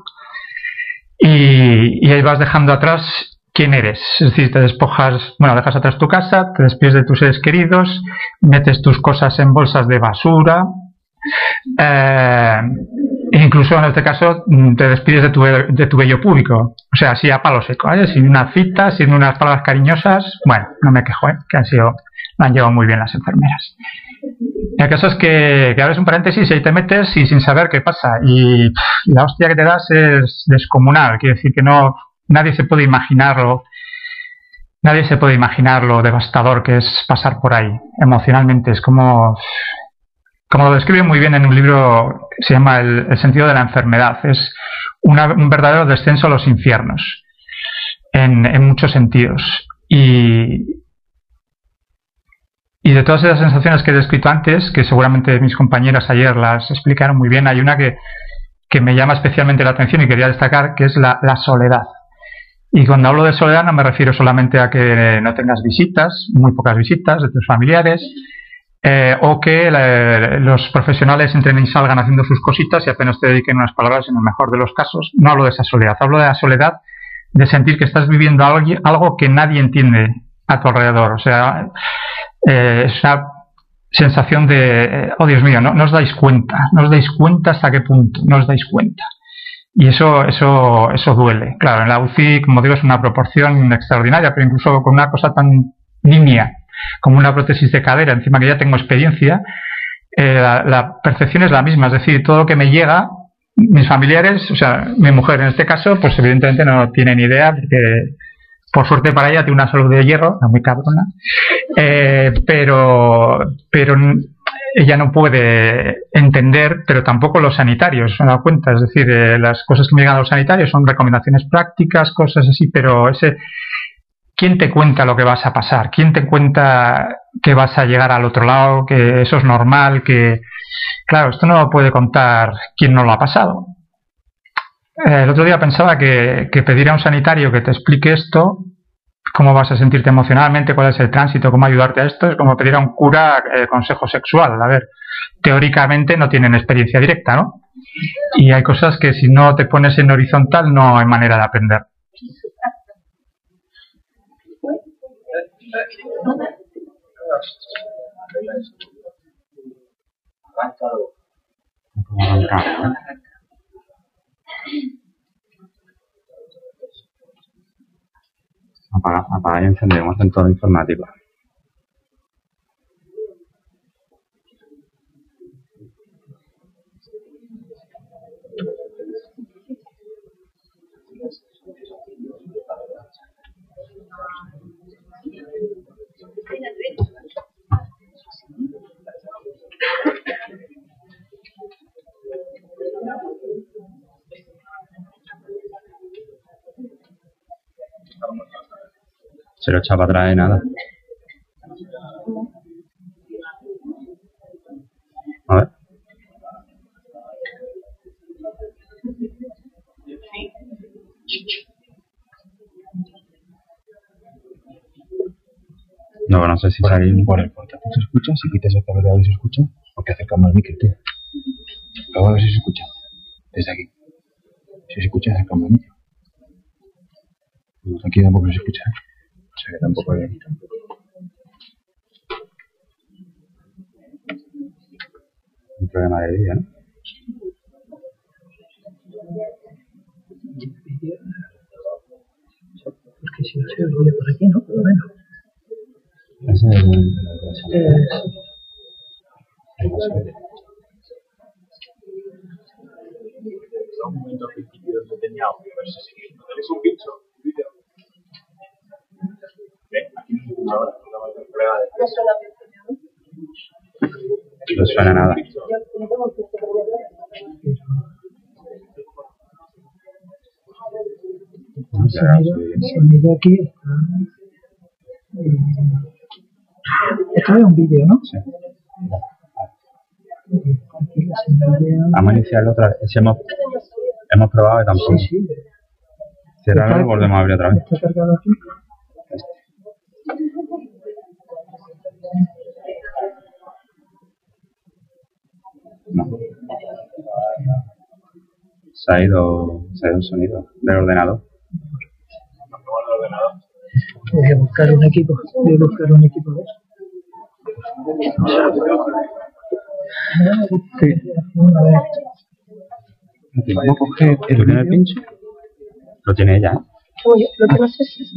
[SPEAKER 5] y, y ahí vas dejando atrás quién eres, es decir, te despojas, bueno, dejas atrás tu casa, te despides de tus seres queridos, metes tus cosas en bolsas de basura. Eh, incluso en este caso te despides de tu, de tu vello público, o sea, así a palo seco, ¿eh? Sin una cita, sin unas palabras cariñosas. Bueno, no me quejo, ¿eh? Que han sido, lo han llevado muy bien las enfermeras. El caso es que, que abres un paréntesis y ahí te metes y sin saber qué pasa, y, y la hostia que te das es descomunal. Quiere decir que no, nadie se puede imaginarlo, nadie se puede imaginar lo devastador que es pasar por ahí emocionalmente. Es como... Como lo describe muy bien en un libro que se llama El, el sentido de la enfermedad, es una, un verdadero descenso a los infiernos, en, en muchos sentidos. Y, y de todas esas sensaciones que he descrito antes, que seguramente mis compañeras ayer las explicaron muy bien, hay una que, que me llama especialmente la atención y quería destacar, que es la, la soledad. Y cuando hablo de soledad no me refiero solamente a que no tengas visitas, muy pocas visitas de tus familiares, Eh, o que la, los profesionales entren y salgan haciendo sus cositas y apenas te dediquen unas palabras, en el mejor de los casos. No hablo de esa soledad, hablo de la soledad de sentir que estás viviendo algo, algo que nadie entiende a tu alrededor. O sea, eh, es una sensación de, oh Dios mío, no, no os dais cuenta, no os dais cuenta hasta qué punto, no os dais cuenta. Y eso, eso, eso duele. Claro, en la U C I, como digo, es una proporción extraordinaria, pero incluso con una cosa tan nimia como una prótesis de cadera, encima que ya tengo experiencia, eh, la, la percepción es la misma, es decir, todo lo que me llega, mis familiares, o sea, mi mujer en este caso, pues evidentemente no tiene ni idea, porque por suerte para ella tiene una salud de hierro, no muy cabrona, eh, pero, pero ella no puede entender, pero tampoco los sanitarios, se han dado cuenta, es decir, eh, las cosas que me llegan a los sanitarios son recomendaciones prácticas, cosas así, pero ese... ¿Quién te cuenta lo que vas a pasar? ¿Quién te cuenta que vas a llegar al otro lado? Que eso es normal, que, Claro, esto no lo puede contar quien no lo ha pasado. Eh, el otro día pensaba que, que pedir a un sanitario que te explique esto, cómo vas a sentirte emocionalmente, cuál es el tránsito, cómo ayudarte a esto, es como pedir a un cura eh, consejo sexual. A ver, teóricamente no tienen experiencia directa, ¿no? Y hay cosas que si no te pones en horizontal no hay manera de aprender.
[SPEAKER 2] Apaga, apaga y encendemos en todo informático. Se lo echa para atrás y nada. A ver. No, no sé si salir
[SPEAKER 3] por el portátil se escucha, si quitas el cableado y se escucha, porque acercamos al micro, tío. Luego a ver si se escucha. Desde aquí. Si se escucha, acercamos al micro. Aquí tampoco se escucha, ¿eh? O sea que tampoco hay aquí tampoco.
[SPEAKER 2] Un problema de vida, ¿no?
[SPEAKER 6] Porque si no se oye por aquí, ¿no? Por lo menos.
[SPEAKER 2] Ese es el...
[SPEAKER 3] Un momento al principio donde tenía audio, pero se sigue. ¿Tenéis un pincho? ¿Un vídeo? Ven, aquí no se escucha ahora. Una más de prueba de...
[SPEAKER 2] No suena nada.
[SPEAKER 6] El sonido, el sonido aquí está... Esto es un vídeo, ¿no?
[SPEAKER 2] Sí.
[SPEAKER 6] Aquí la señal de...
[SPEAKER 2] Vamos a iniciarlo otra vez. Si hemos, hemos probado y tampoco.
[SPEAKER 6] Sí, sí.
[SPEAKER 2] Cerrarlo y volvemos a abrir otra vez.
[SPEAKER 6] ¿Está cargado aquí?
[SPEAKER 2] No. Se ha ido, se ha ido el sonido del ordenador.
[SPEAKER 6] Voy a buscar un equipo. Voy a buscar un equipo de eso. Sí. A ver.
[SPEAKER 2] ¿Cómo coger el primer pincho? Lo tiene ella, ¿eh?
[SPEAKER 4] Como yo, lo que no sé es...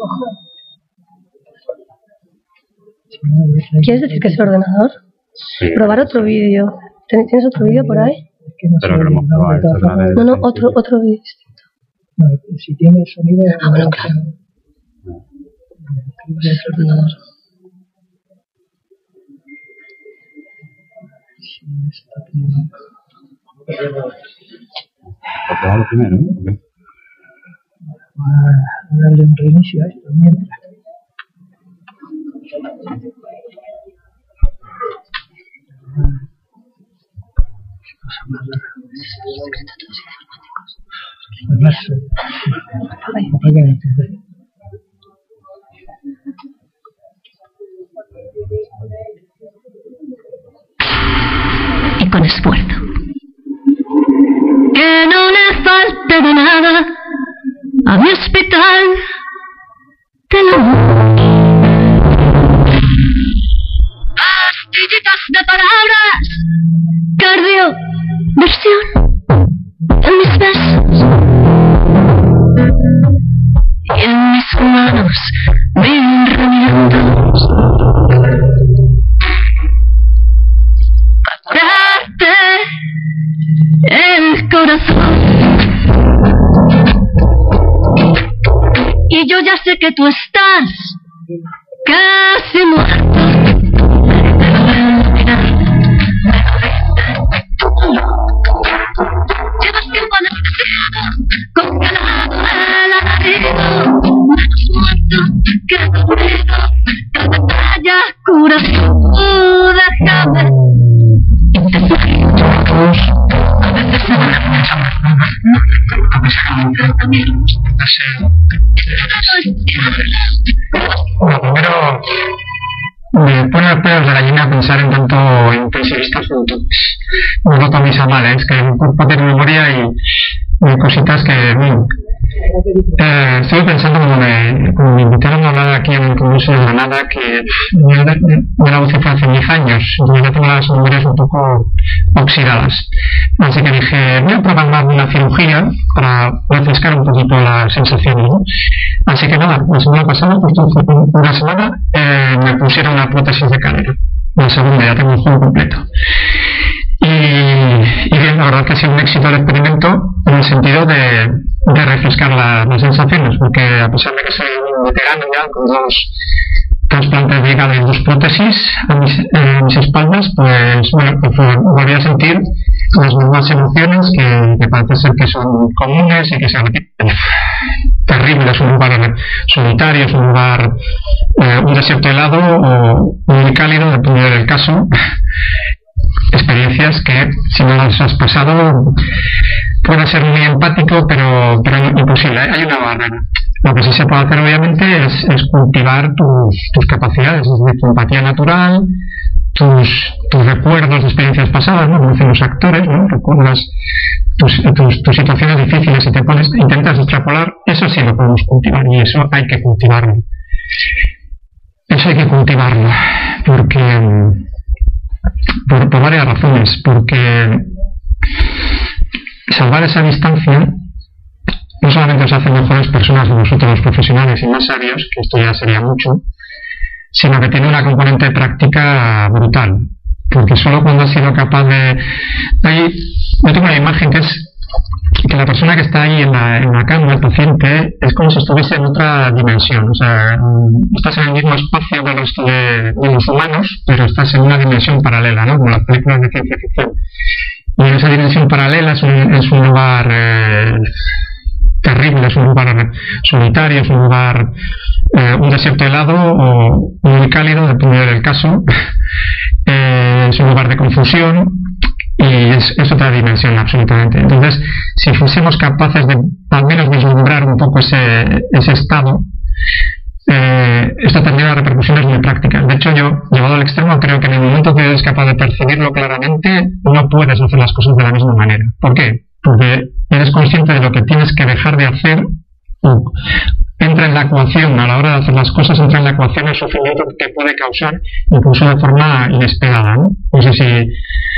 [SPEAKER 4] ¿Quieres decir que es el ordenador?
[SPEAKER 2] Sí.
[SPEAKER 4] Probar otro vídeo. ¿Tienes otro vídeo por ahí?
[SPEAKER 6] Es que no
[SPEAKER 2] Pero
[SPEAKER 6] sé
[SPEAKER 2] que lo hemos
[SPEAKER 6] el
[SPEAKER 2] probado
[SPEAKER 6] nombre, de
[SPEAKER 2] esto
[SPEAKER 6] todas
[SPEAKER 2] otra vez.
[SPEAKER 6] formas.
[SPEAKER 4] No, no, otro, otro vídeo distinto.
[SPEAKER 6] No, si tiene sonido...
[SPEAKER 4] Ah, bueno, claro. Es el ordenador.
[SPEAKER 6] Sí, está bien.
[SPEAKER 2] Lo probamos primero, ¿no? Okay.
[SPEAKER 6] Voy a darle un reinicio a esto mientras. Cosa más rara. Apaga el teléfono.
[SPEAKER 7] Y con esfuerzo. Que no le falte de nada a mi hospital del amor. Pastillitas de palabras, cardioversión en mis besos y en mis manos mil remirando. El corazón. Y yo ya sé que tú estás casi muerto. Llevas tiempo anestesiado, congelado el alarido, menos muerto que dormido, que te haya curado. Déjame.
[SPEAKER 5] Bueno, primero me pone los pelos de gallina pensar en tanto intensivista junto. No lo toméis a mal, ¿eh? Es que el cuerpo tiene memoria y, y cositas que... Bueno, eh, estuve pensando cuando me, cuando me invitaron a hablar aquí en el Congreso de Granada que yo era voz fue hace diez años, entonces ya tengo las memorias un poco oxidadas. Así que dije, voy a programar una cirugía para refrescar un poquito las sensaciones, ¿no? Así que nada, la semana pasada, justo hace una semana, eh, me pusieron una prótesis de cadera. La segunda, ya tengo el juego completo. Y, y bien, la verdad que ha sido un éxito el experimento en el sentido de, de refrescar la, las sensaciones, porque a pesar de que soy un veterano ya con dos trasplantes de hígado y dos prótesis a mis, eh, mis espaldas, pues bueno, pues volví a sentir las mismas emociones que, que parece ser que son comunes y que son terribles. Es un lugar solitario, es un lugar, eh, un desierto helado o muy cálido, depende del caso. Experiencias que, si no las has pasado, puede ser muy empático, pero, pero imposible, ¿eh? Hay una barrera. Lo que sí se puede hacer, obviamente, es, es cultivar tus, tus capacidades, es decir, tu empatía natural, tus, tus recuerdos de experiencias pasadas, ¿no? Como dicen los actores, ¿no? Recuerdas tus, tus, tus situaciones difíciles y te pones, intentas extrapolar, eso sí lo podemos cultivar y eso hay que cultivarlo. Eso hay que cultivarlo, porque... Por, por varias razones, porque salvar esa distancia no solamente os hace mejores personas de vosotros los profesionales y más sabios, que esto ya sería mucho, sino que tiene una componente práctica brutal, porque solo cuando has sido capaz de... Ahí, yo tengo una imagen que es que la persona que está ahí en la, en la cama, el paciente, es como si estuviese en otra dimensión. O sea, estás en el mismo espacio del resto de, de los humanos, pero estás en una dimensión paralela, ¿no? Como las películas de ciencia ficción. Y en esa dimensión paralela es un, es un lugar eh, terrible, es un lugar solitario, es un lugar, eh, un desierto helado o muy cálido, depende del caso. Eh, es un lugar de confusión. Y es, es otra dimensión absolutamente. Entonces, si fuésemos capaces de al menos vislumbrar un poco ese, ese estado, eh, esto tendría repercusiones muy prácticas. De hecho, yo, llevado al extremo, creo que en el momento que eres capaz de percibirlo claramente, no puedes hacer las cosas de la misma manera. ¿Por qué? Porque eres consciente de lo que tienes que dejar de hacer. O entra en la ecuación, a la hora de hacer las cosas, entra en la ecuación el sufrimiento que puede causar, incluso de forma inesperada, ¿no? No sé si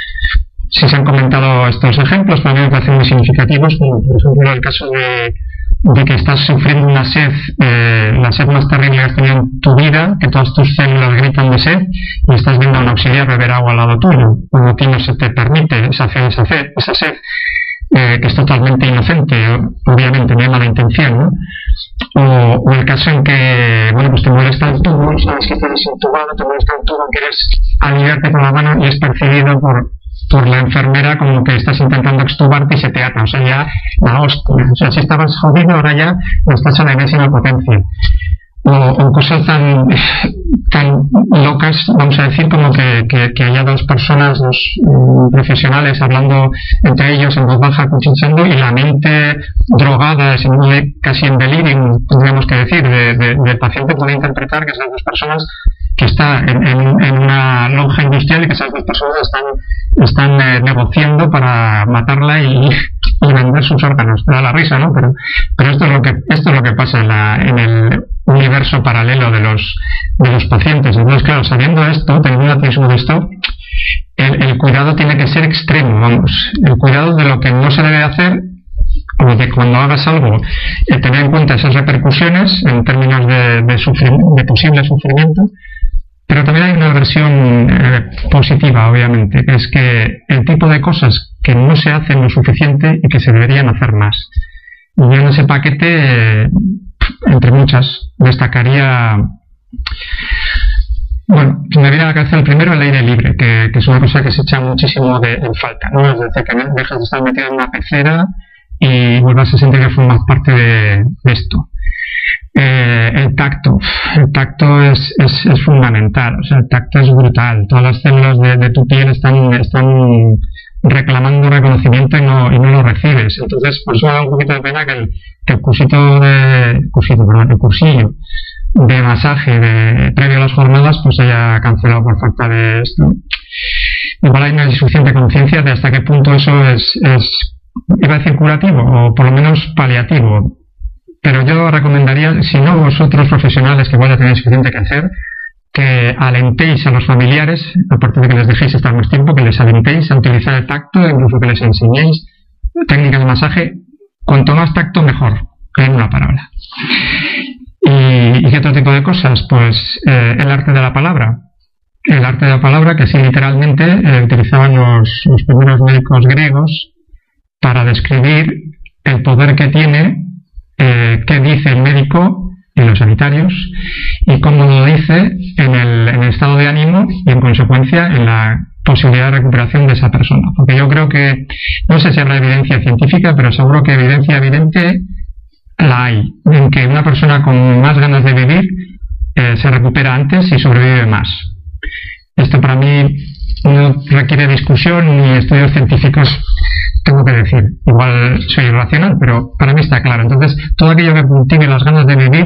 [SPEAKER 5] Si se han comentado estos ejemplos, para mí me parecen muy significativos, como por ejemplo el caso de, de que estás sufriendo una sed, eh, la sed más terrible que has tenido en tu vida, que todas tus células gritan de sed, y estás viendo a un auxiliar beber agua al lado tuyo, cuando a ti no se te permite esa sed, esa sed, esa sed eh, que es totalmente inocente, obviamente, no hay mala intención, ¿no? O, o el caso en que, bueno, pues te molesta el tubo, sabes que estás desentubado, te molesta el tubo, quieres aliviarte con la mano y es percibido por por la enfermera como que estás intentando extubarte y se te ata, o sea, ya la hostia, o sea, si estabas jodido ahora ya estás a la enésima potencia. O, o cosas tan tan locas, vamos a decir, como que, que, que haya dos personas, dos um, profesionales hablando entre ellos en voz baja, cuchicheando, y la mente drogada, casi en delirio, tendríamos que decir, de, de, del paciente puede interpretar que esas dos personas que está en, en, en una lonja industrial y que esas dos personas están, están eh, negociando para matarla y, y vender sus órganos. Te da la risa, ¿no? Pero, pero esto es lo que esto es lo que pasa en, la, en el universo paralelo de los de los pacientes. Entonces, claro, sabiendo esto, teniendo acceso de esto, el, el cuidado tiene que ser extremo, vamos. El cuidado de lo que no se debe hacer, o de cuando hagas algo, eh, tener en cuenta esas repercusiones en términos de, de, sufrimiento, de posible sufrimiento. Pero también hay una versión eh, positiva, obviamente, que es que el tipo de cosas que no se hacen lo suficiente y que se deberían hacer más. Y yo en ese paquete, eh, entre muchas, destacaría, bueno, se me viene a la cabeza el primero, el aire libre, que, que es una cosa que se echa muchísimo de, en falta, ¿no? Es decir, que dejas de estar metido en una pecera y vuelvas a sentir que formas parte de, de esto. Eh, el tacto, el tacto es, es, es fundamental, o sea, el tacto es brutal, todas las células de, de tu piel están, están
[SPEAKER 8] reclamando reconocimiento y no, y no lo recibes. Entonces, por eso me da un poquito de pena que el, que el cursito de, cursito, perdón, el cursillo de masaje de, previo a las jornadas pues se haya cancelado por falta de esto. Igual hay una insuficiente conciencia de hasta qué punto eso es, es, iba a decir curativo, o por lo menos paliativo. Pero yo recomendaría, si no vosotros profesionales que igual ya tenéis suficiente que hacer, que alentéis a los familiares, aparte de que les dejéis estar más tiempo, que les alentéis a utilizar el tacto, incluso que les enseñéis técnicas de masaje. Cuanto más tacto, mejor, en una palabra. ¿Y, y qué otro tipo de cosas? Pues eh, el arte de la palabra. El arte de la palabra, que así literalmente eh, utilizaban los, los primeros médicos griegos para describir el poder que tiene, eh, qué dice el médico en los sanitarios y cómo lo dice en el, en el estado de ánimo y en consecuencia en la posibilidad de recuperación de esa persona. Porque yo creo que, no sé si habrá evidencia científica, pero seguro que evidencia evidente la hay, en que una persona con más ganas de vivir eh, se recupera antes y sobrevive más. Esto para mí no requiere discusión ni estudios científicos, tengo que decir. Igual soy irracional, pero para mí está claro. Entonces, todo aquello que cultive las ganas de vivir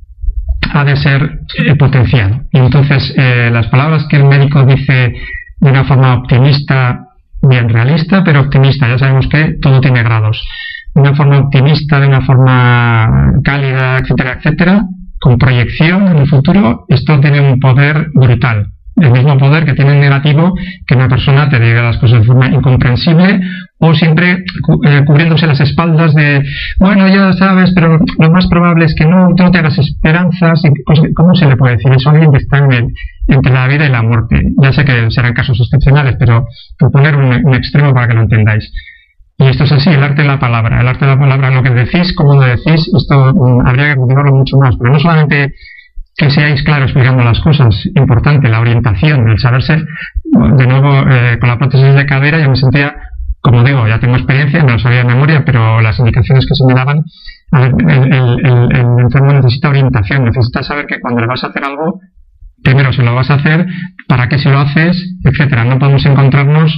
[SPEAKER 8] ha de ser eh, potenciado. Y entonces, eh, las palabras que el médico dice de una forma optimista, bien realista, pero optimista, ya sabemos que todo tiene grados. De una forma optimista, de una forma cálida, etcétera, etcétera, con proyección en el futuro, esto tiene un poder brutal. El mismo poder que tiene el negativo, que una persona te diga las cosas de forma incomprensible o siempre eh, cubriéndose las espaldas de, bueno, ya sabes, pero lo más probable es que no, no te hagas esperanzas. Y, pues, ¿cómo se le puede decir eso a alguien que está en el, entre la vida y la muerte? Ya sé que serán casos excepcionales, pero por poner un, un extremo para que lo entendáis. Y esto es así, el arte de la palabra. El arte de la palabra, lo que decís, cómo lo decís, esto um, habría que cultivarlo mucho más, pero no solamente que seáis claros explicando las cosas, importante, la orientación, el saberse, de nuevo, eh, con la prótesis de cadera yo me sentía, como digo, ya tengo experiencia, me lo sabía de memoria, pero las indicaciones que se me daban, a ver, el, el, el, el enfermo necesita orientación, necesita saber que cuando le vas a hacer algo, primero se lo vas a hacer, para qué se lo haces, etcétera. No podemos encontrarnos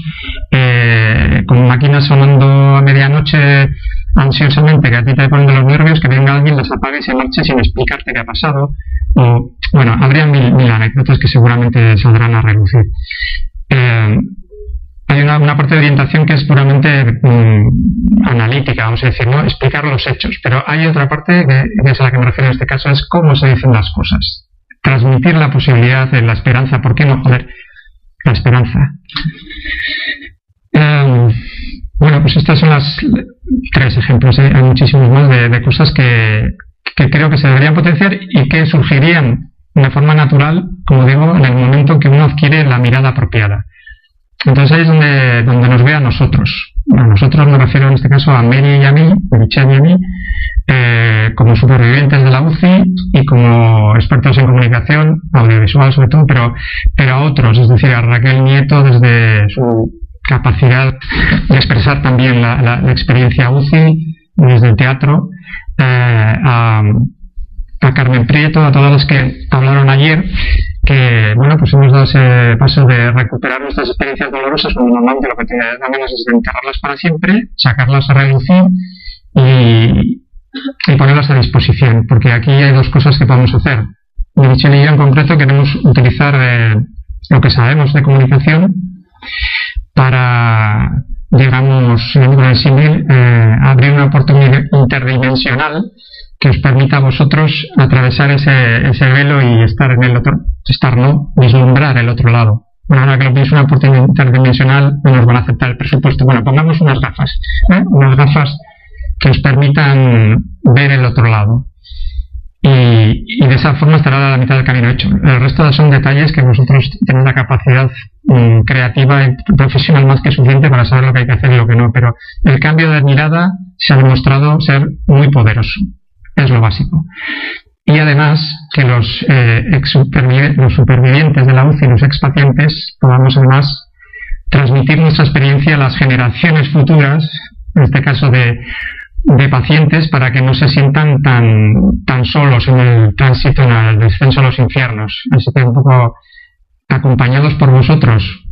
[SPEAKER 8] eh, con máquinas sonando a medianoche ansiosamente, que a ti te ponen de los nervios, que venga alguien, las apague y se marche sin explicarte qué ha pasado. O, bueno, habría mil, mil anécdotas que seguramente saldrán a relucir. Eh, hay una, una parte de orientación que es puramente mm, analítica, vamos a decir, ¿no? Explicar los hechos. Pero hay otra parte, que, que es a la que me refiero en este caso, es cómo se dicen las cosas. Transmitir la posibilidad de la esperanza. ¿Por qué no? Joder, la esperanza. Eh, bueno, pues estas son las tres ejemplos, ¿eh? Hay muchísimos más de, de cosas que, que creo que se deberían potenciar y que surgirían de una forma natural, como digo, en el momento en que uno adquiere la mirada apropiada. Entonces ahí es donde, donde nos ve a nosotros. A nosotros me refiero en este caso a Mary y a mí, a Michelle y a mí, eh, como supervivientes de la U C I y como expertos en comunicación audiovisual sobre todo, pero, pero a otros, es decir, a Raquel Nieto desde su capacidad de expresar también la, la, la experiencia U C I desde el teatro, eh, a, a Carmen Prieto, a todas las que hablaron ayer, que bueno, pues hemos dado ese paso de recuperar nuestras experiencias dolorosas, cuando normalmente lo que te da menos es de enterrarlas para siempre, sacarlas a relucir y, y ponerlas a disposición, porque aquí hay dos cosas que podemos hacer. Michelle y yo en concreto queremos utilizar eh, lo que sabemos de comunicación para, digamos, con el símil, eh, abrir una oportunidad interdimensional que os permita a vosotros atravesar ese, ese velo y estar en el otro, estar no, vislumbrar el otro lado. Bueno, ahora que lo veis una oportunidad interdimensional, no nos van a aceptar el presupuesto. Bueno, pongamos unas gafas, ¿eh? unas gafas que os permitan ver el otro lado. Y, y de esa forma estará la mitad del camino hecho. El resto son detalles que vosotros tenéis la capacidad um, creativa y profesional más que suficiente para saber lo que hay que hacer y lo que no. Pero el cambio de mirada se ha demostrado ser muy poderoso. Es lo básico. Y además que los, eh, ex supervivi los supervivientes de la U C I y los expacientes podamos además transmitir nuestra experiencia a las generaciones futuras, en este caso de, de pacientes, para que no se sientan tan, tan solos en el tránsito, en el descenso a los infiernos. Así que un poco acompañados por vosotros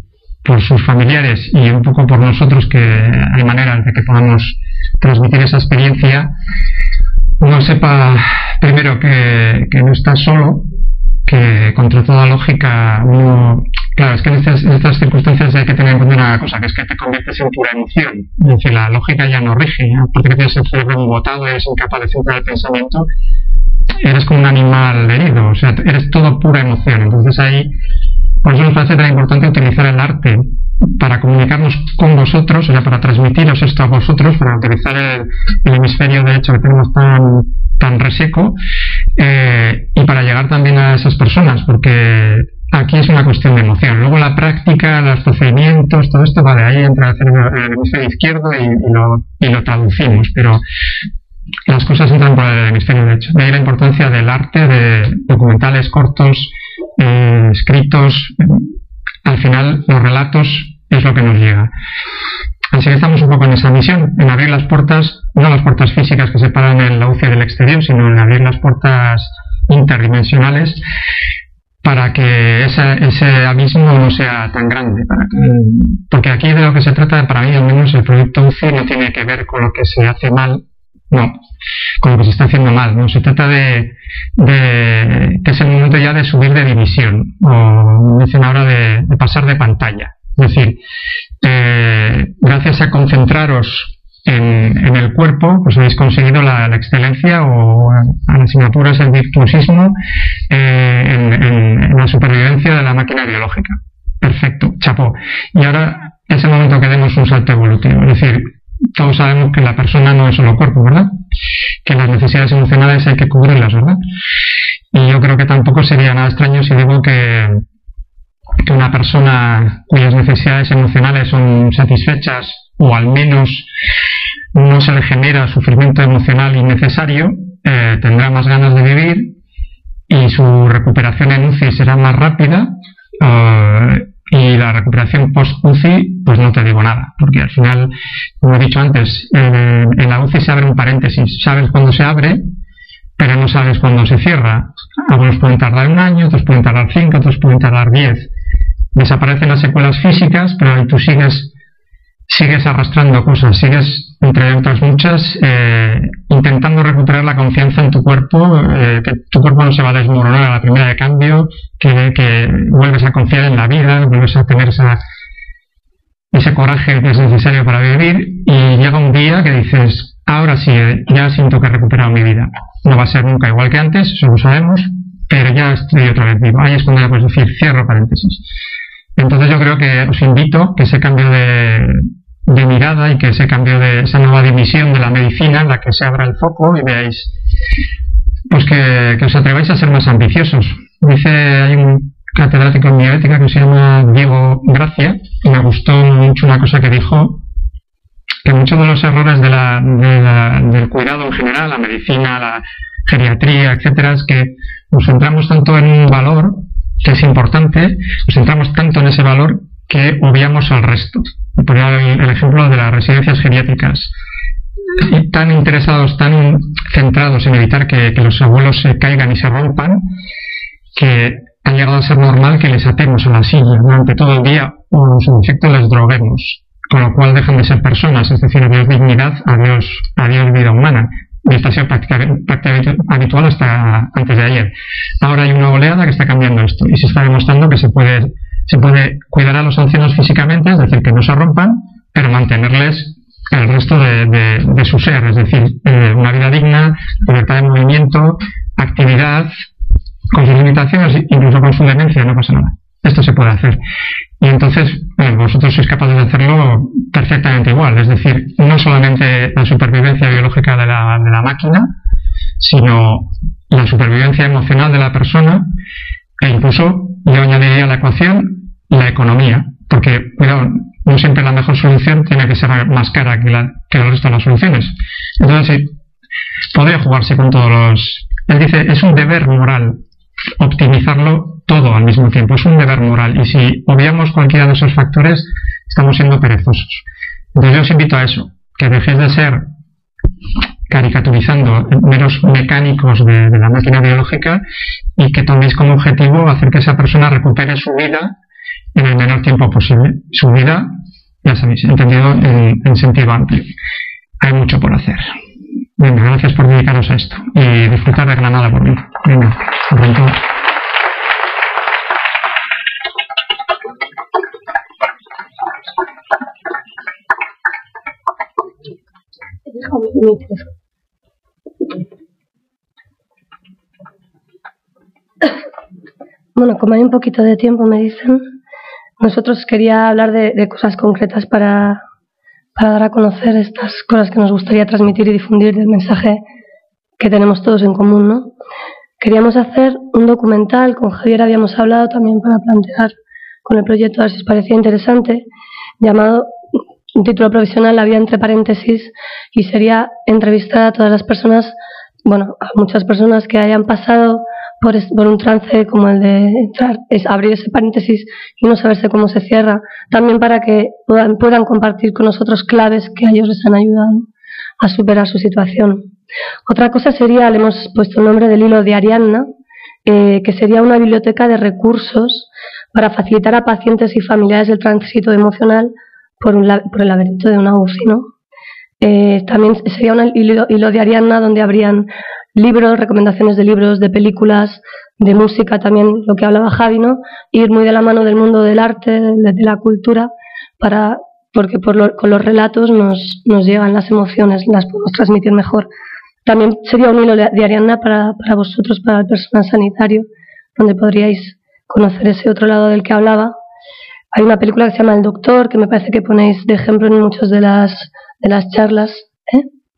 [SPEAKER 8] por sus familiares y un poco por nosotros, que hay maneras de que podamos transmitir esa experiencia, uno sepa primero que, que no está solo, que contra toda lógica uno... Claro, es que en estas, en estas circunstancias hay que tener en cuenta una cosa, que es que te conviertes en pura emoción. Es decir, la lógica ya no rige, aparte que tienes el cerebro embotado, eres incapaz de centrar el pensamiento, eres como un animal herido, o sea, eres todo pura emoción. Entonces ahí, por eso nos parece tan importante utilizar el arte para comunicarnos con vosotros, o sea, para transmitiros esto a vosotros, para utilizar el, el hemisferio de hecho que tenemos tan, tan reseco, eh, y para llegar también a esas personas, porque aquí es una cuestión de emoción. Luego la práctica, los procedimientos, todo esto, vale, ahí entra el, cerebro, el hemisferio izquierdo y, y, lo, y lo traducimos, pero las cosas entran por el hemisferio derecho. De ahí la importancia del arte, de documentales cortos, eh, escritos. Al final, los relatos es lo que nos llega. Así que estamos un poco en esa misión, en abrir las puertas, no las puertas físicas que separan el la U C I del exterior, sino en abrir las puertas interdimensionales, para que ese, ese abismo no sea tan grande, para que, porque aquí de lo que se trata, para mí al menos, el proyecto U C I no tiene que ver con lo que se hace mal, no, con lo que se está haciendo mal, no, se trata de, de que es el momento ya de subir de división, o dicen ahora de, de pasar de pantalla, es decir, eh, gracias a concentraros En, en el cuerpo, pues habéis conseguido la, la excelencia, o a la asignatura es el virtuosismo, eh, en, en, en la supervivencia de la máquina biológica. Perfecto, chapó. Y ahora es el momento que demos un salto evolutivo. Es decir, todos sabemos que la persona no es solo cuerpo, ¿verdad? Que las necesidades emocionales hay que cubrirlas, ¿verdad? Y yo creo que tampoco sería nada extraño si digo que, que una persona cuyas necesidades emocionales son satisfechas, o al menos no se le genera sufrimiento emocional innecesario, eh, tendrá más ganas de vivir y su recuperación en U C I será más rápida, eh, y la recuperación post-U C I, pues no te digo nada, porque al final, como he dicho antes, eh, en la U C I se abre un paréntesis, sabes cuándo se abre, pero no sabes cuándo se cierra. Algunos pueden tardar un año, otros pueden tardar cinco, otros pueden tardar diez. Desaparecen las secuelas físicas, pero tú sigues sigues arrastrando cosas, sigues, entre otras muchas, eh, intentando recuperar la confianza en tu cuerpo, eh, que tu cuerpo no se va a desmoronar a la primera de cambio, que, que vuelves a confiar en la vida, vuelves a tener esa, ese coraje que es necesario para vivir, y llega un día que dices, ahora sí, ya siento que he recuperado mi vida. No va a ser nunca igual que antes, eso lo sabemos, pero ya estoy otra vez vivo. Ahí es cuando ya puedes decir, cierro paréntesis. Entonces yo creo que os invito que ese cambio de, de mirada y que ese cambio de esa nueva división de la medicina, en la que se abra el foco y veáis, pues que, que os atreváis a ser más ambiciosos. Dice, hay un catedrático en bioética que se llama Diego Gracia, y me gustó mucho una cosa que dijo, que muchos de los errores de la, de la, del cuidado en general, la medicina, la geriatría, etcétera, es que nos centramos tanto en un valor que es importante, nos centramos tanto en ese valor que obviamos al resto. Ponía el, el ejemplo de las residencias geriátricas, y tan interesados, tan centrados en evitar que, que los abuelos se caigan y se rompan, que ha llegado a ser normal que les atemos a la silla durante todo el día, o en su defecto les droguemos, con lo cual dejan de ser personas, es decir, adiós dignidad, adiós, adiós vida humana. Y esta ha sido prácticamente habitual hasta antes de ayer. Ahora hay una oleada que está cambiando esto, y se está demostrando que se puede, se puede cuidar a los ancianos físicamente, es decir, que no se rompan, pero mantenerles el resto de, de, de su ser, es decir, eh, una vida digna, libertad de movimiento, actividad, con sus limitaciones, incluso con su demencia, no pasa nada. Esto se puede hacer. Y entonces, eh, vosotros sois capaces de hacerlo perfectamente igual. Es decir, no solamente la supervivencia biológica de la, de la máquina, sino la supervivencia emocional de la persona, e incluso, yo añadiría a la ecuación, la economía. Porque, cuidado, no siempre la mejor solución tiene que ser más cara que, la, que el resto de las soluciones. Entonces, sí, podría jugarse con todos los... Él dice, es un deber moral optimizarlo todo al mismo tiempo, es un deber moral, y si obviamos cualquiera de esos factores estamos siendo perezosos. Entonces yo os invito a eso, que dejéis de ser caricaturizando meros mecánicos de, de la máquina biológica, y que toméis como objetivo hacer que esa persona recupere su vida en el menor tiempo posible. Su vida, ya sabéis, entendido en, en sentido amplio. Hay mucho por hacer. Venga, gracias por dedicaros a esto y disfrutar de Granada por mí. Venga, hasta pronto.
[SPEAKER 4] Bueno, como hay un poquito de tiempo, me dicen, nosotros quería hablar de, de cosas concretas para, para dar a conocer estas cosas que nos gustaría transmitir y difundir del mensaje que tenemos todos en común, ¿no? Queríamos hacer un documental, con Javier habíamos hablado también para plantear con el proyecto, a ver si os parecía interesante, llamado, un título provisional, La vida entre paréntesis, y sería entrevistar a todas las personas, bueno, a muchas personas que hayan pasado por, es, por un trance como el de entrar, es abrir ese paréntesis y no saberse cómo se cierra, también para que puedan, puedan compartir con nosotros claves que a ellos les han ayudado a superar su situación. Otra cosa sería, le hemos puesto el nombre del hilo de Ariadna, eh, que sería una biblioteca de recursos para facilitar a pacientes y familiares el tránsito emocional por, un, por el laberinto de una U C I, ¿no? Eh, también sería un hilo, hilo de Ariadna donde habrían libros, recomendaciones de libros, de películas, de música, también lo que hablaba Javi, ¿no? Ir muy de la mano del mundo del arte, de, de la cultura, para, porque por lo, con los relatos nos, nos llegan las emociones, las podemos transmitir mejor. También sería un hilo de, de Ariadna para, para vosotros, para el personal sanitario, donde podríais conocer ese otro lado del que hablaba. Hay una película que se llama El Doctor, que me parece que ponéis de ejemplo en muchas de las, de las charlas, ¿eh?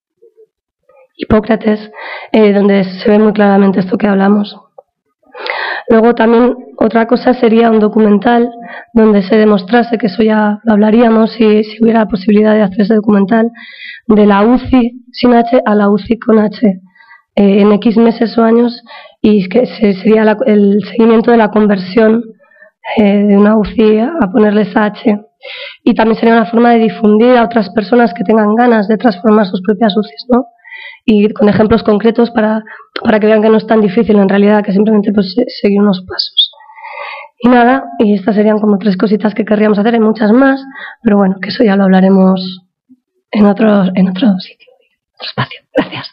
[SPEAKER 4] Hipócrates, eh, donde se ve muy claramente esto que hablamos. Luego también otra cosa sería un documental donde se demostrase, que eso ya lo hablaríamos si, si hubiera la posibilidad de hacer ese documental, de la U C I sin H a la U C I con H, eh, en X meses o años, y que se, sería la, el seguimiento de la conversión eh, de una U C I a ponerle esa H. Y también sería una forma de difundir a otras personas que tengan ganas de transformar sus propias U C Is, ¿no? Y con ejemplos concretos para, para que vean que no es tan difícil en realidad, que simplemente pues seguir unos pasos. Y nada, y estas serían como tres cositas que querríamos hacer, hay muchas más, pero bueno, que eso ya lo hablaremos en otro, en otro sitio, en otro espacio. Gracias.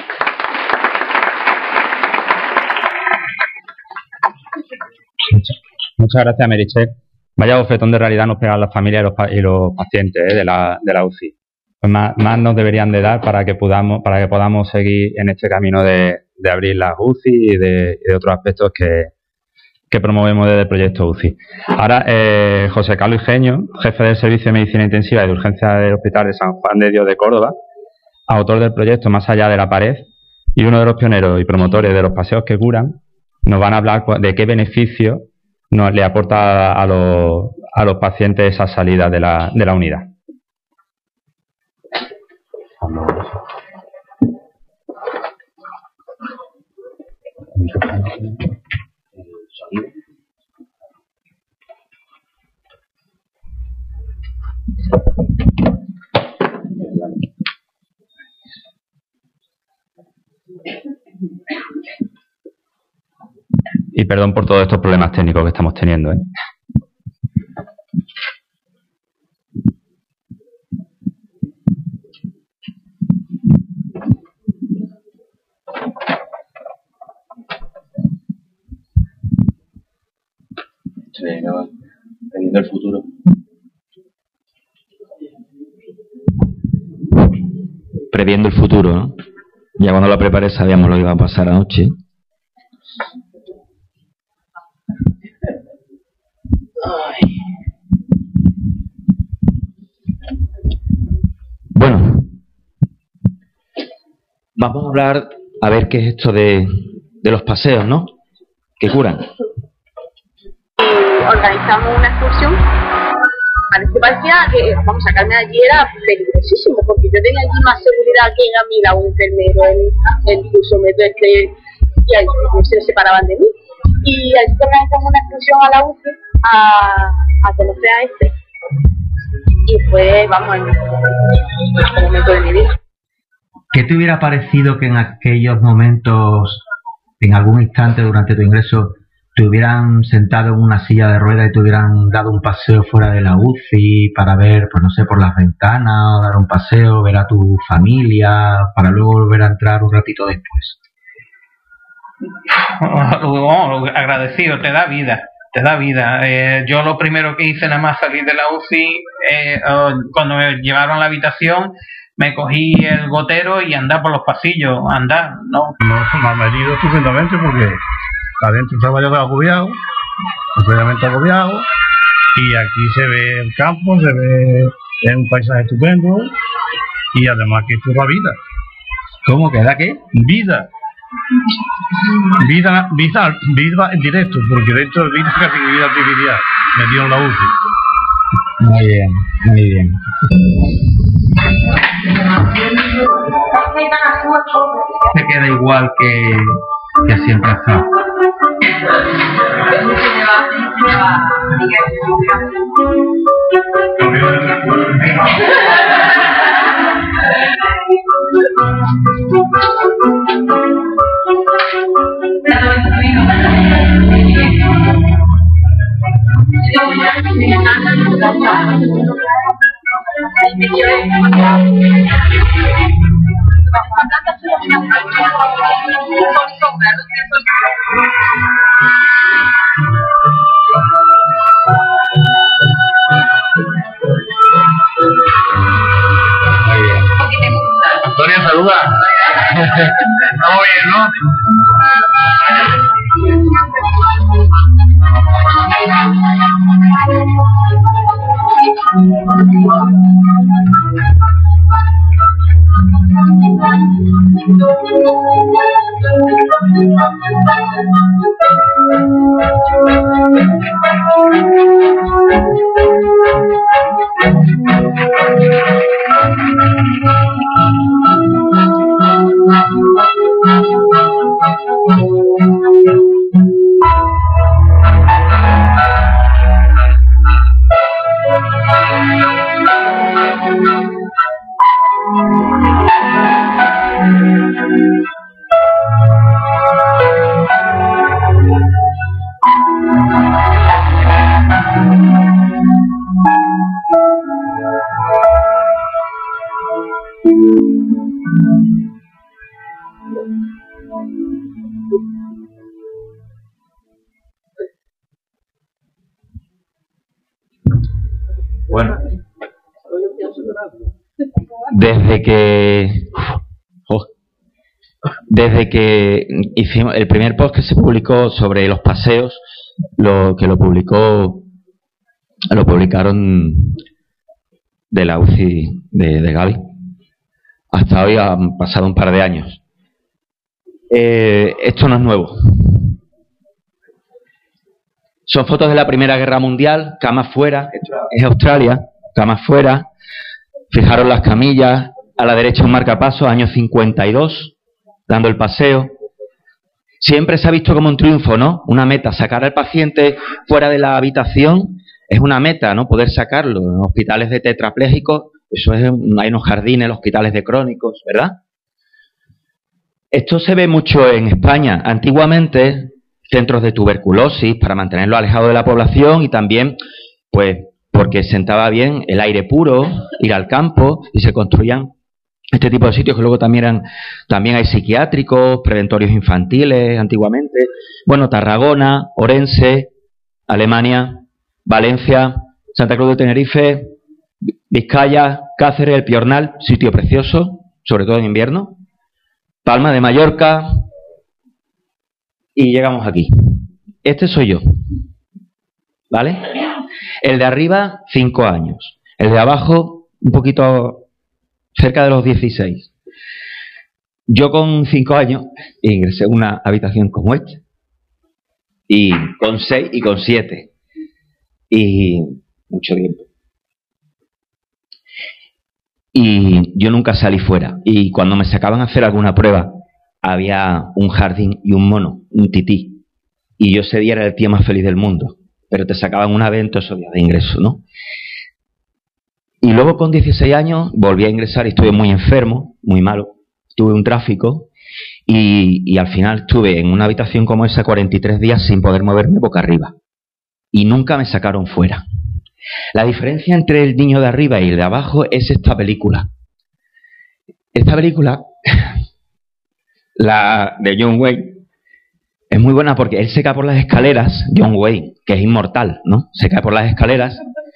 [SPEAKER 2] Muchas gracias, Meritxell. Vaya bofetón de realidad nos pegan las familias y los, y los pacientes ¿eh? de, la, de la U C I. Pues más, más nos deberían de dar para que podamos, para que podamos seguir en este camino de, de abrir las U C I y de, y de otros aspectos que, que promovemos desde el proyecto U C I. Ahora, eh, José Carlos Igeño, jefe del Servicio de Medicina Intensiva y de Urgencia del Hospital de San Juan de Dios de Córdoba, autor del proyecto Más allá de la pared y uno de los pioneros y promotores de los paseos que curan, nos van a hablar de qué beneficio nos le aporta a los, a los pacientes esa salida de la, de la unidad. Y perdón por todos estos problemas técnicos que estamos teniendo, ¿eh?
[SPEAKER 9] Previendo el futuro.
[SPEAKER 1] Previendo el futuro, ¿no? Ya cuando lo preparé sabíamos lo que iba a pasar anoche. Ay. Bueno, vamos a hablar a ver qué es esto de, de los paseos, ¿no? Que curan.
[SPEAKER 10] Organizamos una excursión. Parece parecía que, vamos, sacarme de allí era peligrosísimo, porque yo tenía allí más seguridad que a mí, la un enfermero, el, el pulsómetro, este, y ahí se separaban de mí. Y allí organizamos una excursión a la U C I a, a conocer a este. Y fue, vamos, el mejor momento de mi vida.
[SPEAKER 9] ¿Qué te hubiera parecido que en aquellos momentos, en algún instante durante tu ingreso, te hubieran sentado en una silla de ruedas y te hubieran dado un paseo fuera de la U C I para ver, pues no sé, por las ventanas, dar un paseo, ver a tu familia, para luego volver a entrar un ratito después?
[SPEAKER 11] Oh, agradecido, te da vida, te da vida. Eh, yo lo primero que hice nada más salir de la U C I, eh, oh, cuando me llevaron a la habitación, me cogí el gotero y andar por los pasillos, andar, ¿no?
[SPEAKER 12] No, me ha ido estupendamente porque adentro estaba yo agobiado, completamente agobiado, y aquí se ve el campo, se ve, es un paisaje estupendo, y además que esto da vida.
[SPEAKER 9] ¿Cómo que da qué?
[SPEAKER 12] Vida. Vida, vida, vida en directo, porque dentro de vida casi que vida artificial, metido en la U C I.
[SPEAKER 9] Muy bien, muy bien. Te queda igual que, que siempre ha estado.
[SPEAKER 12] Antonio, saluda. Estamos bien, ¿no?
[SPEAKER 1] Bueno, desde que oh, desde que hicimos el primer post que se publicó sobre los paseos, lo que lo publicó lo publicaron de la U C I de, de Gaby, hasta hoy han pasado un par de años. Eh, esto no es nuevo. Son fotos de la Primera Guerra Mundial, camas fuera, esto es Australia, camas fuera. Fijaros las camillas, a la derecha un marcapaso, año cincuenta y dos, dando el paseo. Siempre se ha visto como un triunfo, ¿no? Una meta, sacar al paciente fuera de la habitación es una meta, ¿no? Poder sacarlo. En hospitales de tetraplégicos, eso es, hay unos jardines, los hospitales de crónicos, ¿verdad? Esto se ve mucho en España. Antiguamente, centros de tuberculosis para mantenerlo alejado de la población y también, pues, porque sentaba bien el aire puro, ir al campo y se construían este tipo de sitios que luego también eran, también hay psiquiátricos, preventorios infantiles antiguamente. Bueno, Tarragona, Orense, Alemania, Valencia, Santa Cruz de Tenerife, Vizcaya, Cáceres, El Piornal, sitio precioso, sobre todo en invierno, Palma de Mallorca, y llegamos aquí. Este soy yo, ¿vale? El de arriba, cinco años. El de abajo, un poquito cerca de los dieciséis. Yo con cinco años ingresé en una habitación como esta. Y con seis y con siete. Y mucho tiempo. Y yo nunca salí fuera. Y cuando me sacaban a hacer alguna prueba, había un jardín y un mono, un tití. Y yo ese día era el tío más feliz del mundo. Pero te sacaban una vez en todos esos días de ingreso, ¿no? Y luego con dieciséis años volví a ingresar y estuve muy enfermo, muy malo. Tuve un tráfico Y, y al final estuve en una habitación como esa cuarenta y tres días sin poder moverme boca arriba. Y nunca me sacaron fuera. La diferencia entre el niño de arriba y el de abajo es esta película. Esta película, la de John Wayne, es muy buena porque él se cae por las escaleras, John Wayne, que es inmortal, ¿no? Se cae por las escaleras,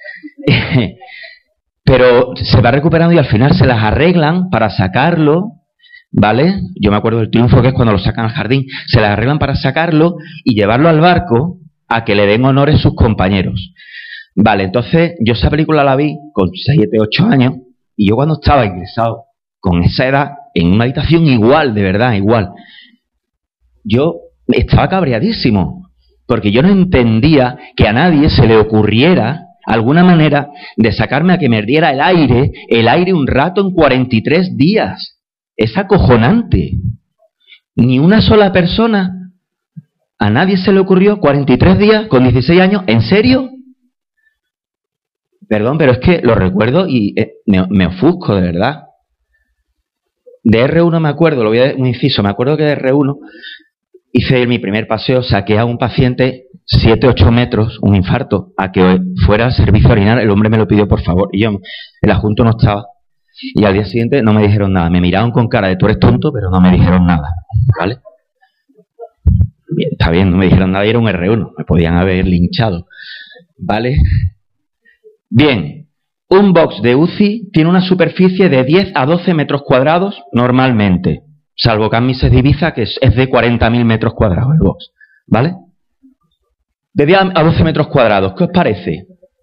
[SPEAKER 1] pero se va recuperando y al final se las arreglan para sacarlo, ¿vale? Yo me acuerdo del triunfo que es cuando lo sacan al jardín. Se las arreglan para sacarlo y llevarlo al barco a que le den honores sus compañeros. Vale, entonces yo esa película la vi con siete, ocho años y yo cuando estaba ingresado con esa edad en una habitación igual, de verdad, igual, yo estaba cabreadísimo porque yo no entendía que a nadie se le ocurriera alguna manera de sacarme a que me diera el aire, el aire un rato en cuarenta y tres días. Es acojonante. Ni una sola persona, a nadie se le ocurrió cuarenta y tres días con dieciséis años, ¿en serio? Perdón, pero es que lo recuerdo y eh, me, me ofusco, de verdad. De erre uno me acuerdo, lo voy a un inciso, me acuerdo que de erre uno hice mi primer paseo, saqué a un paciente siete, ocho metros, un infarto, a que fuera al servicio a orinar. El hombre me lo pidió por favor y yo, el adjunto no estaba. Y al día siguiente no me dijeron nada, me miraron con cara de tú eres tonto, pero no me dijeron nada, ¿vale? Bien, está bien, no me dijeron nada y era un erre uno, me podían haber linchado, ¿vale? Bien, un box de U C I tiene una superficie de diez a doce metros cuadrados normalmente, salvo Cammises de Ibiza, que es, es de cuarenta mil metros cuadrados el box, ¿vale? De diez a doce metros cuadrados, ¿qué os parece?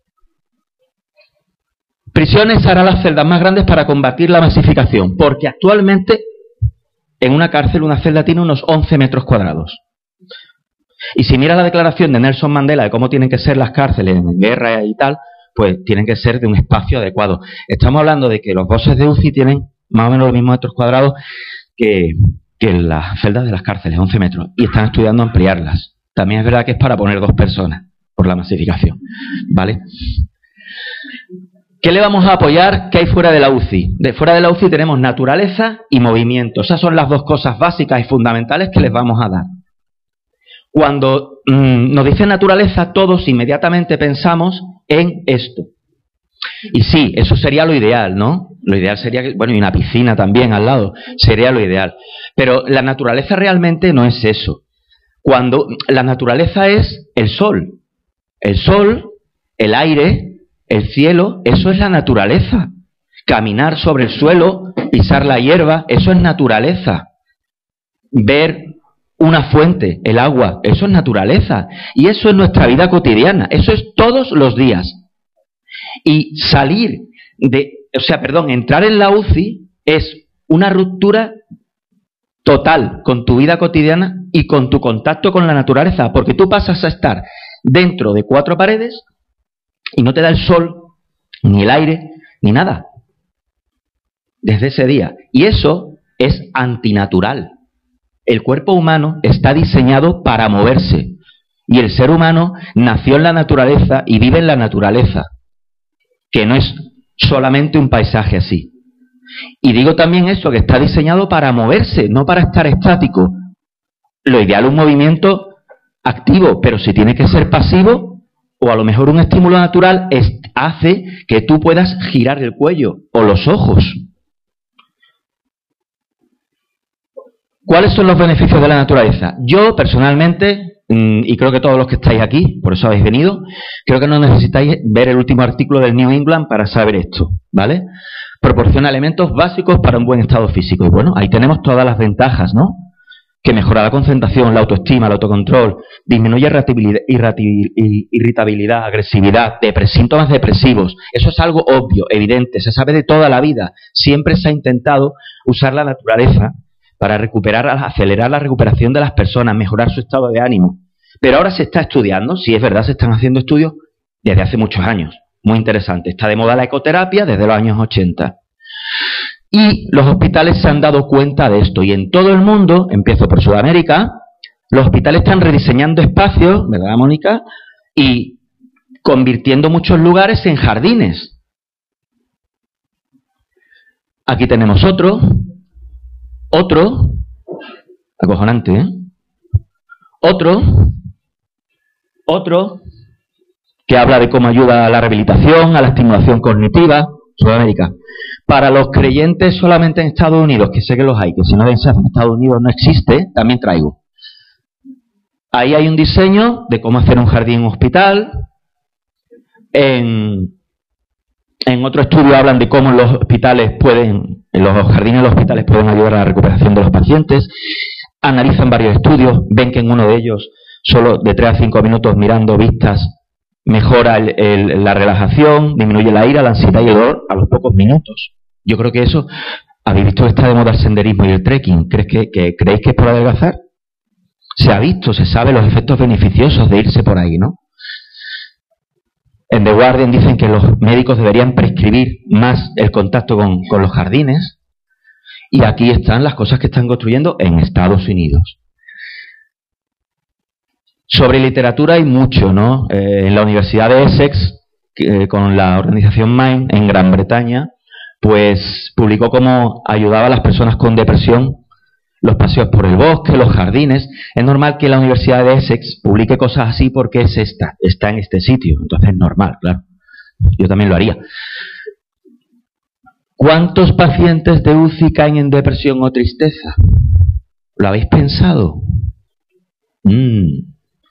[SPEAKER 1] Prisiones hará las celdas más grandes para combatir la masificación, porque actualmente en una cárcel una celda tiene unos once metros cuadrados. Y si mira la declaración de Nelson Mandela de cómo tienen que ser las cárceles en guerra y tal, pues tienen que ser de un espacio adecuado. Estamos hablando de que los boxes de U C I tienen más o menos los mismos metros cuadrados que, que las celdas de las cárceles, once metros, y están estudiando ampliarlas. También es verdad que es para poner dos personas por la masificación, ¿vale? ¿Qué le vamos a apoyar? ¿Qué hay fuera de la U C I? De fuera de la U C I tenemos naturaleza y movimiento. Esas son las dos cosas básicas y fundamentales que les vamos a dar. Cuando mmm, nos dicen naturaleza, todos inmediatamente pensamos en esto. Y sí, eso sería lo ideal, ¿no? Lo ideal sería que, bueno, y una piscina también al lado, sería lo ideal. Pero la naturaleza realmente no es eso. Cuando la naturaleza es el sol. El sol, el aire, el cielo, eso es la naturaleza. Caminar sobre el suelo, pisar la hierba, eso es naturaleza. Ver una fuente, el agua, eso es naturaleza. Y eso es nuestra vida cotidiana, eso es todos los días. Y salir de, o sea, perdón, entrar en la U C I es una ruptura total con tu vida cotidiana y con tu contacto con la naturaleza, porque tú pasas a estar dentro de cuatro paredes y no te da el sol, ni el aire, ni nada, desde ese día. Y eso es antinatural. El cuerpo humano está diseñado para moverse, y el ser humano nació en la naturaleza y vive en la naturaleza, que no es solamente un paisaje así. Y digo también eso, que está diseñado para moverse, no para estar estático. Lo ideal es un movimiento activo, pero si tiene que ser pasivo, o a lo mejor un estímulo natural es, hace que tú puedas girar el cuello o los ojos. ¿Cuáles son los beneficios de la naturaleza? Yo, personalmente, y creo que todos los que estáis aquí, por eso habéis venido, creo que no necesitáis ver el último artículo del New England para saber esto, ¿vale? Proporciona elementos básicos para un buen estado físico. Y bueno, ahí tenemos todas las ventajas, ¿no? Que mejora la concentración, la autoestima, el autocontrol, disminuye irritabilidad, agresividad, síntomas depresivos. Eso es algo obvio, evidente, se sabe de toda la vida. Siempre se ha intentado usar la naturaleza para recuperar, acelerar la recuperación de las personas, mejorar su estado de ánimo. Pero ahora se está estudiando, si es verdad, se están haciendo estudios desde hace muchos años. Muy interesante. Está de moda la ecoterapia desde los años ochenta. Y los hospitales se han dado cuenta de esto. Y en todo el mundo, empiezo por Sudamérica, los hospitales están rediseñando espacios, ¿verdad, Mónica? Y convirtiendo muchos lugares en jardines. Aquí tenemos otro, otro, Acojonante, ¿eh? Otro, otro que habla de cómo ayuda a la rehabilitación, a la estimulación cognitiva, Sudamérica. Para los creyentes solamente en Estados Unidos, que sé que los hay, que si no ven en Estados Unidos no existe, también traigo. Ahí hay un diseño de cómo hacer un jardín en un hospital. En, en otro estudio hablan de cómo los hospitales pueden, en los jardines de los hospitales pueden ayudar a la recuperación de los pacientes. Analizan varios estudios, ven que en uno de ellos, solo de tres a cinco minutos mirando vistas, mejora el, el, la relajación, disminuye la ira, la ansiedad y el dolor a los pocos minutos. Yo creo que eso, habéis visto que está de moda el senderismo y el trekking. ¿Crees que, que, ¿Creéis que es por adelgazar? Se ha visto, se sabe los efectos beneficiosos de irse por ahí, ¿no? En The Guardian dicen que los médicos deberían prescribir más el contacto con, con los jardines. Y aquí están las cosas que están construyendo en Estados Unidos. Sobre literatura hay mucho, ¿no? Eh, en la Universidad de Essex, que, con la organización Mind, en Gran Bretaña, pues publicó cómo ayudaba a las personas con depresión los paseos por el bosque, los jardines. Es normal que la Universidad de Essex publique cosas así porque es esta, está en este sitio. Entonces es normal, claro. Yo también lo haría. ¿Cuántos pacientes de U C I caen en depresión o tristeza? ¿Lo habéis pensado? Mm.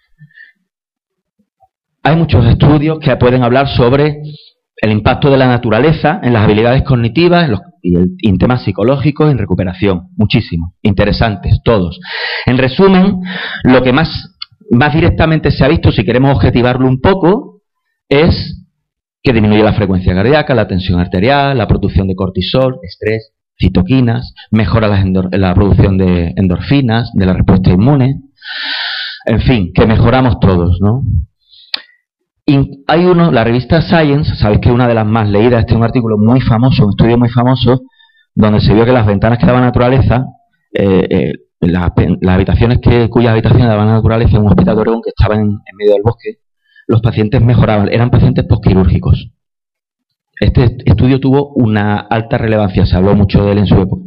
[SPEAKER 1] Hay muchos estudios que pueden hablar sobre el impacto de la naturaleza en las habilidades cognitivas en los, y el, en temas psicológicos, en recuperación. Muchísimos. Interesantes, todos. En resumen, lo que más, más directamente se ha visto, si queremos objetivarlo un poco, es que disminuye la frecuencia cardíaca, la tensión arterial, la producción de cortisol, estrés, citoquinas, mejora la, endor, la producción de endorfinas, de la respuesta inmune. En fin, que mejoramos todos, ¿no? Y hay uno, la revista Science, sabéis que es una de las más leídas, este es un artículo muy famoso, un estudio muy famoso, donde se vio que las ventanas que daban naturaleza, eh, eh, las, las habitaciones que, cuyas habitaciones daban naturaleza en un hospital de Oregón que estaba en, en medio del bosque, los pacientes mejoraban, eran pacientes postquirúrgicos. Este estudio tuvo una alta relevancia, se habló mucho de él en su época.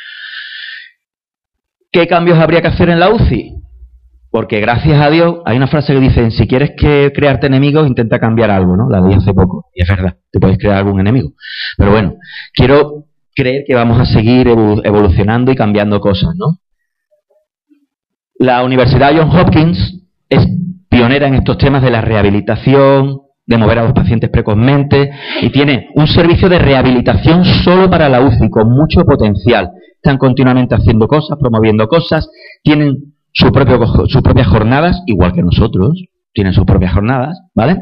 [SPEAKER 1] ¿Qué cambios habría que hacer en la U C I? Porque gracias a Dios, hay una frase que dice, si quieres que crearte enemigos, intenta cambiar algo, ¿no? La leí hace poco, y es verdad, te puedes crear algún enemigo. Pero bueno, quiero creer que vamos a seguir evolucionando y cambiando cosas, ¿no? La Universidad Johns Hopkins es pionera en estos temas de la rehabilitación, de mover a los pacientes precozmente, y tiene un servicio de rehabilitación solo para la U C I, con mucho potencial. Están continuamente haciendo cosas, promoviendo cosas, tienen su propio, sus propias jornadas, igual que nosotros, tienen sus propias jornadas, ¿vale?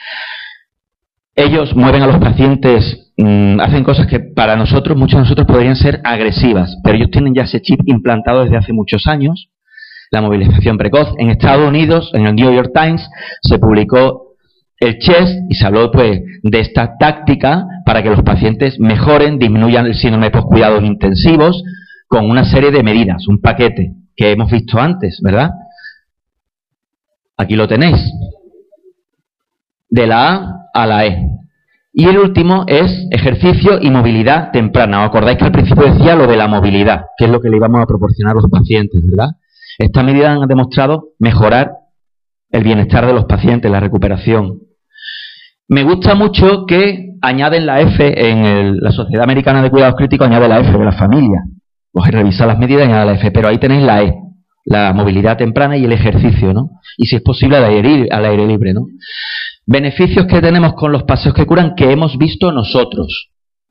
[SPEAKER 1] Ellos mueven a los pacientes, mmm, hacen cosas que para nosotros, muchos de nosotros podrían ser agresivas, pero ellos tienen ya ese chip implantado desde hace muchos años, la movilización precoz. En Estados Unidos, en el New York Times, se publicó el CHEST y se habló pues de esta táctica para que los pacientes mejoren, disminuyan el síndrome de postcuidados intensivos, con una serie de medidas, un paquete que hemos visto antes, ¿verdad? Aquí lo tenéis. De la A a la E. Y el último es ejercicio y movilidad temprana. ¿Os acordáis que al principio decía lo de la movilidad? Que es lo que le íbamos a proporcionar a los pacientes, ¿verdad? Estas medidas han demostrado mejorar el bienestar de los pacientes, la recuperación. Me gusta mucho que añaden la F en el, la Sociedad Americana de Cuidados Críticos, añade la F de la familia. Os revisar las medidas y añade la F, pero ahí tenéis la E, la movilidad temprana y el ejercicio, ¿no? Y si es posible al aire, al aire libre, ¿no? Beneficios que tenemos con los paseos que curan que hemos visto nosotros.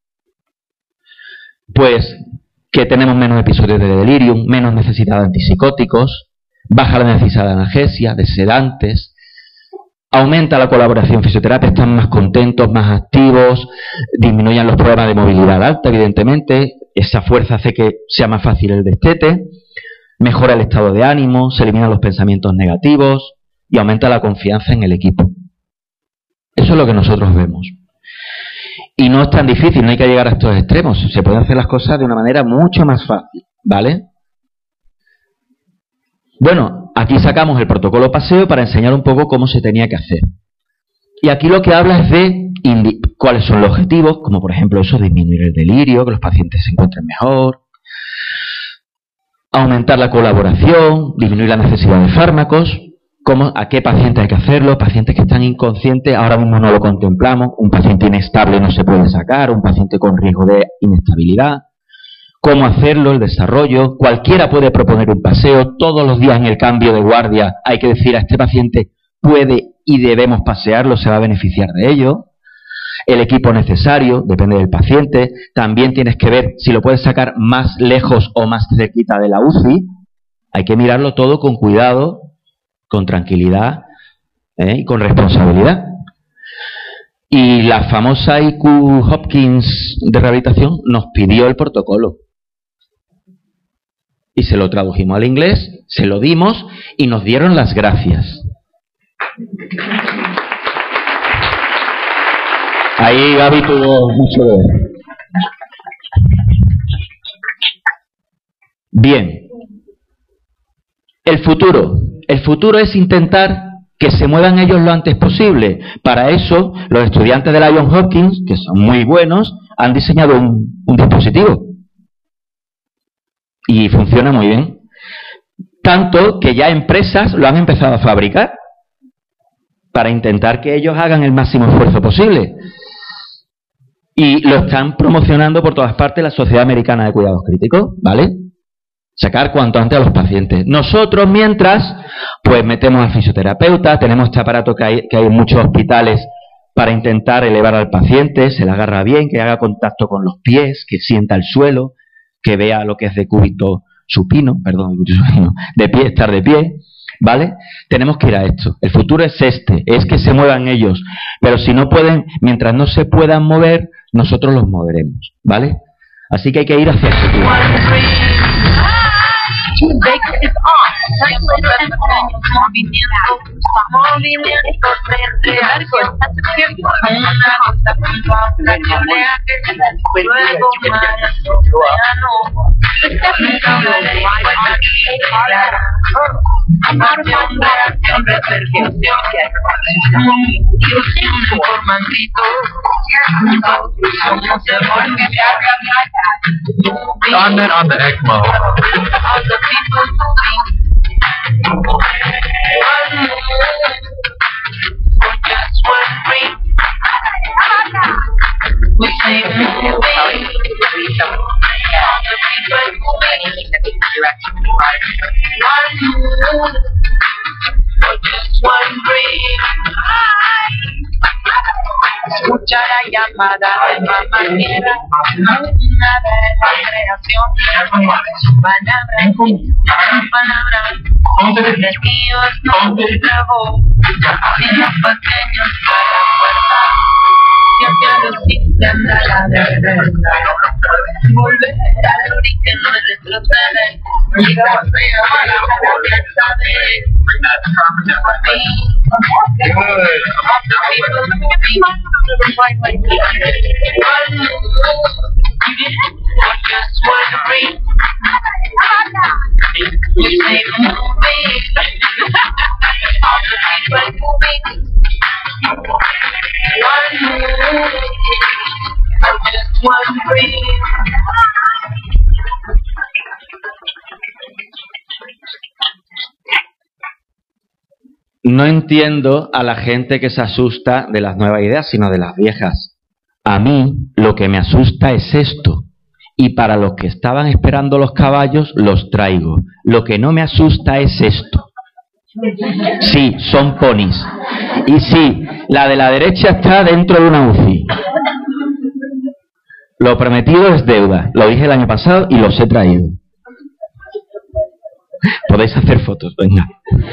[SPEAKER 1] Pues que tenemos menos episodios de delirium, menos necesidad de antipsicóticos, baja la necesidad de analgesia, de sedantes, aumenta la colaboración fisioterapia, están más contentos, más activos, disminuyen los problemas de movilidad alta, evidentemente, esa fuerza hace que sea más fácil el destete, mejora el estado de ánimo, se eliminan los pensamientos negativos y aumenta la confianza en el equipo. Eso es lo que nosotros vemos. Y no es tan difícil, no hay que llegar a estos extremos, se pueden hacer las cosas de una manera mucho más fácil, ¿vale? Bueno, aquí sacamos el protocolo paseo para enseñar un poco cómo se tenía que hacer. Y aquí lo que habla es de cuáles son los objetivos, como por ejemplo eso, disminuir el delirio, que los pacientes se encuentren mejor. aumentar la colaboración, disminuir la necesidad de fármacos, cómo, a qué pacientes hay que hacerlo, pacientes que están inconscientes, ahora mismo no lo contemplamos, un paciente inestable no se puede sacar, un paciente con riesgo de inestabilidad, cómo hacerlo, el desarrollo, cualquiera puede proponer un paseo, todos los días en el cambio de guardia hay que decir a este paciente puede y debemos pasearlo, se va a beneficiar de ello. El equipo necesario, depende del paciente, también tienes que ver si lo puedes sacar más lejos o más cerquita de la U C I, hay que mirarlo todo con cuidado, con tranquilidad ¿eh? y con responsabilidad. Y la famosa I Q Hopkins de rehabilitación nos pidió el protocolo. Y se lo tradujimos al inglés, se lo dimos y nos dieron las gracias. Ahí Gaby tuvo mucho que ver. Bien. El futuro. El futuro es intentar que se muevan ellos lo antes posible. Para eso, los estudiantes de la Johns Hopkins, que son muy buenos, han diseñado un, un dispositivo. Y funciona muy bien. Tanto que ya empresas lo han empezado a fabricar para intentar que ellos hagan el máximo esfuerzo posible. Y lo están promocionando por todas partes la Sociedad Americana de Cuidados Críticos, ¿vale? Sacar cuanto antes a los pacientes. Nosotros, mientras, pues metemos al fisioterapeuta, tenemos este aparato que hay, que hay en muchos hospitales para intentar elevar al paciente, se le agarra bien, que haga contacto con los pies, que sienta el suelo, que vea lo que es de cúbito supino, perdón, de pie, estar de pie, ¿vale? Tenemos que ir a esto. El futuro es este, es que se muevan ellos. Pero si no pueden, mientras no se puedan mover, nosotros los moveremos, ¿vale? Así que hay que ir hacia el futuro.
[SPEAKER 7] Baker is on. Movimiento, movimiento, reacción, una cosa puntual, la que lea que luego acción, reacción, repercusión, informantito, no se vuelve
[SPEAKER 13] Comment on the ECMO.
[SPEAKER 7] Escucha la llamada de mamá tierra, una de la creación, su palabra, su palabra, de Dios no grabó, y los pequeños a la puerta, y hacia los simples anda la verdad, volver al origen no es retroceder, y la fea a la cabeza de
[SPEAKER 1] No entiendo a la gente que se asusta de las nuevas ideas, sino de las viejas. A mí lo que me asusta es esto. Y para los que estaban esperando los caballos, los traigo. Lo que no me asusta es esto. Sí, son ponis. Y sí, la de la derecha está dentro de una U C I. Lo prometido es deuda. Lo dije el año pasado y los he traído. Podéis hacer fotos, venga.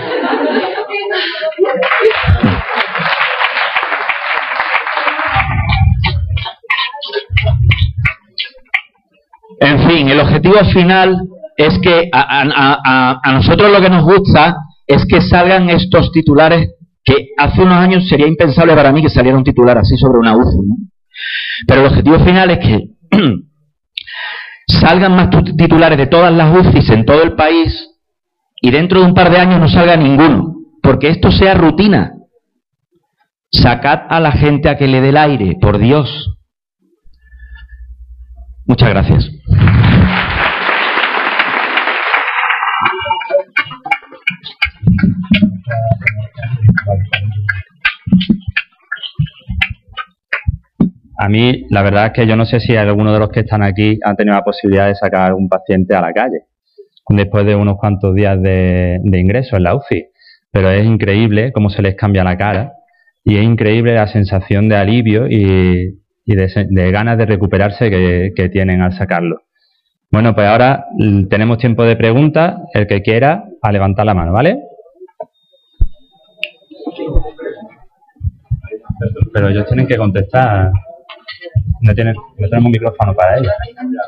[SPEAKER 1] En fin, el objetivo final es que a, a, a, a nosotros lo que nos gusta es que salgan estos titulares que hace unos años sería impensable para mí que saliera un titular así sobre una U C I, ¿no? Pero el objetivo final es que salgan más titulares de todas las U C Is en todo el país y dentro de un par de años no salga ninguno, porque esto sea rutina. Sacad a la gente a que le dé el aire, por Dios. Muchas gracias.
[SPEAKER 2] a mí la verdad es que yo no sé si alguno de los que están aquí han tenido la posibilidad de sacar a algún paciente a la calle después de unos cuantos días de, de ingreso en la U C I, pero es increíble cómo se les cambia la cara y es increíble la sensación de alivio y, y de, de ganas de recuperarse que, que tienen al sacarlo. Bueno, pues ahora tenemos tiempo de preguntas. El que quiera, a levantar la mano, ¿vale? Pero ellos tienen que contestar. No, tienen, no tenemos un micrófono para ellos.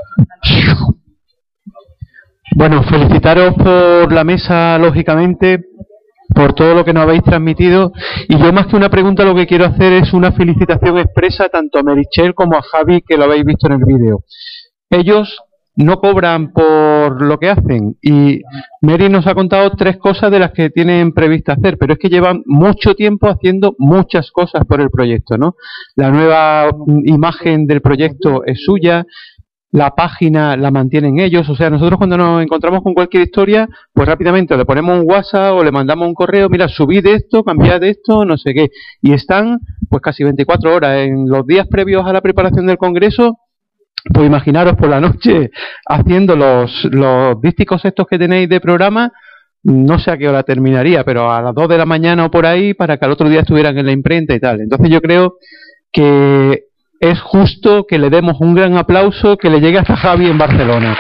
[SPEAKER 13] Bueno, felicitaros por la mesa, lógicamente, por todo lo que nos habéis transmitido. Y yo, más que una pregunta, lo que quiero hacer es una felicitación expresa tanto a Meritxell como a Javi, que lo habéis visto en el vídeo. Ellos no cobran por lo que hacen y Mary nos ha contado tres cosas de las que tienen previsto hacer, pero es que llevan mucho tiempo haciendo muchas cosas por el proyecto, ¿no? La nueva imagen del proyecto es suya, la página la mantienen ellos, o sea, nosotros cuando nos encontramos con cualquier historia, pues rápidamente le ponemos un WhatsApp o le mandamos un correo, mira, subid esto, cambiad esto, no sé qué, y están pues casi veinticuatro horas en los días previos a la preparación del congreso. Pues imaginaros por la noche haciendo los, los dísticos estos que tenéis de programa, no sé a qué hora terminaría, pero a las dos de la mañana o por ahí, para que al otro día estuvieran en la imprenta y tal. Entonces yo creo que es justo que le demos un gran aplauso que le llegue hasta Javi en Barcelona.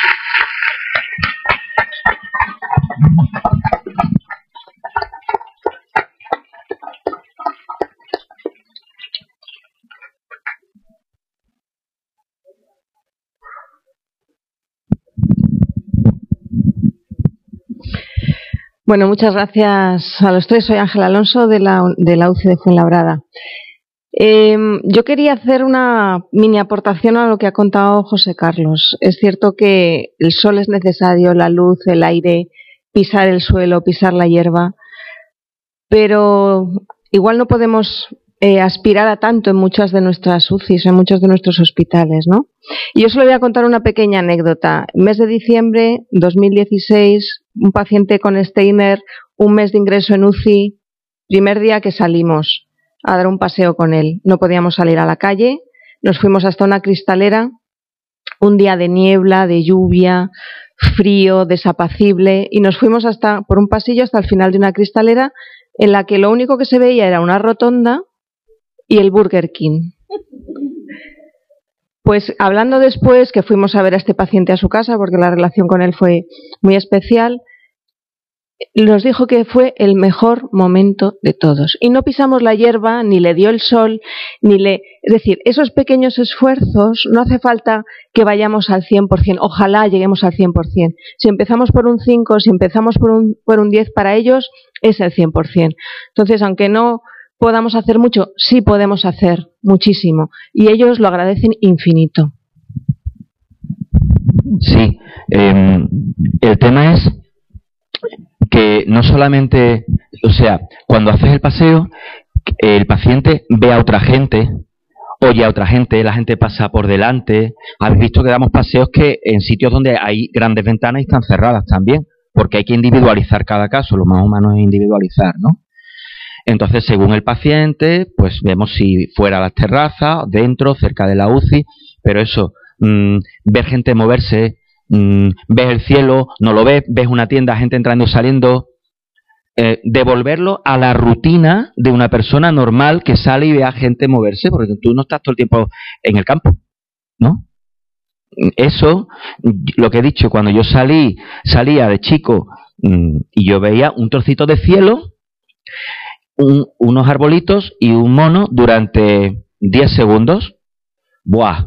[SPEAKER 14] Bueno, muchas gracias a los tres. Soy Ángela Alonso de la, de la U C I de Fuenlabrada. Eh, yo quería hacer una mini aportación a lo que ha contado José Carlos. Es cierto que el sol es necesario, la luz, el aire, pisar el suelo, pisar la hierba, pero igual no podemos eh, aspirar a tanto en muchas de nuestras U C Is, en muchos de nuestros hospitales, ¿no? Y yo solo voy a contar una pequeña anécdota. Mes de diciembre dos mil dieciséis, un paciente con Steiner, un mes de ingreso en U C I, primer día que salimos a dar un paseo con él. No podíamos salir a la calle, nos fuimos hasta una cristalera, un día de niebla, de lluvia, frío, desapacible, y nos fuimos hasta por un pasillo hasta el final de una cristalera en la que lo único que se veía era una rotonda y el Burger King. Pues hablando después, que fuimos a ver a este paciente a su casa, porque la relación con él fue muy especial, nos dijo que fue el mejor momento de todos. Y no pisamos la hierba, ni le dio el sol, ni le... Es decir, esos pequeños esfuerzos, no hace falta que vayamos al cien por cien, ojalá lleguemos al cien por cien. Si empezamos por un cinco, si empezamos por un, por un diez, para ellos es el cien por cien. Entonces, aunque no podamos hacer mucho, sí podemos hacer muchísimo. Y ellos lo agradecen infinito.
[SPEAKER 1] Sí, eh, el tema es que no solamente, o sea, cuando haces el paseo, el paciente ve a otra gente, oye a otra gente, la gente pasa por delante. Habéis visto que damos paseos que en sitios donde hay grandes ventanas y están cerradas también, porque hay que individualizar cada caso, lo más humano es individualizar, ¿no? Entonces, según el paciente, pues vemos si fuera a las terrazas, dentro, cerca de la U C I, pero eso, mmm, ver gente moverse, mmm, ves el cielo, no lo ves, ves una tienda, gente entrando y saliendo, eh, devolverlo a la rutina de una persona normal que sale y ve a gente moverse, porque tú no estás todo el tiempo en el campo, ¿no? Eso, lo que he dicho, cuando yo salí, salía de chico mmm, y yo veía un trocito de cielo, Un, unos arbolitos y un mono durante diez segundos. ¡Buah!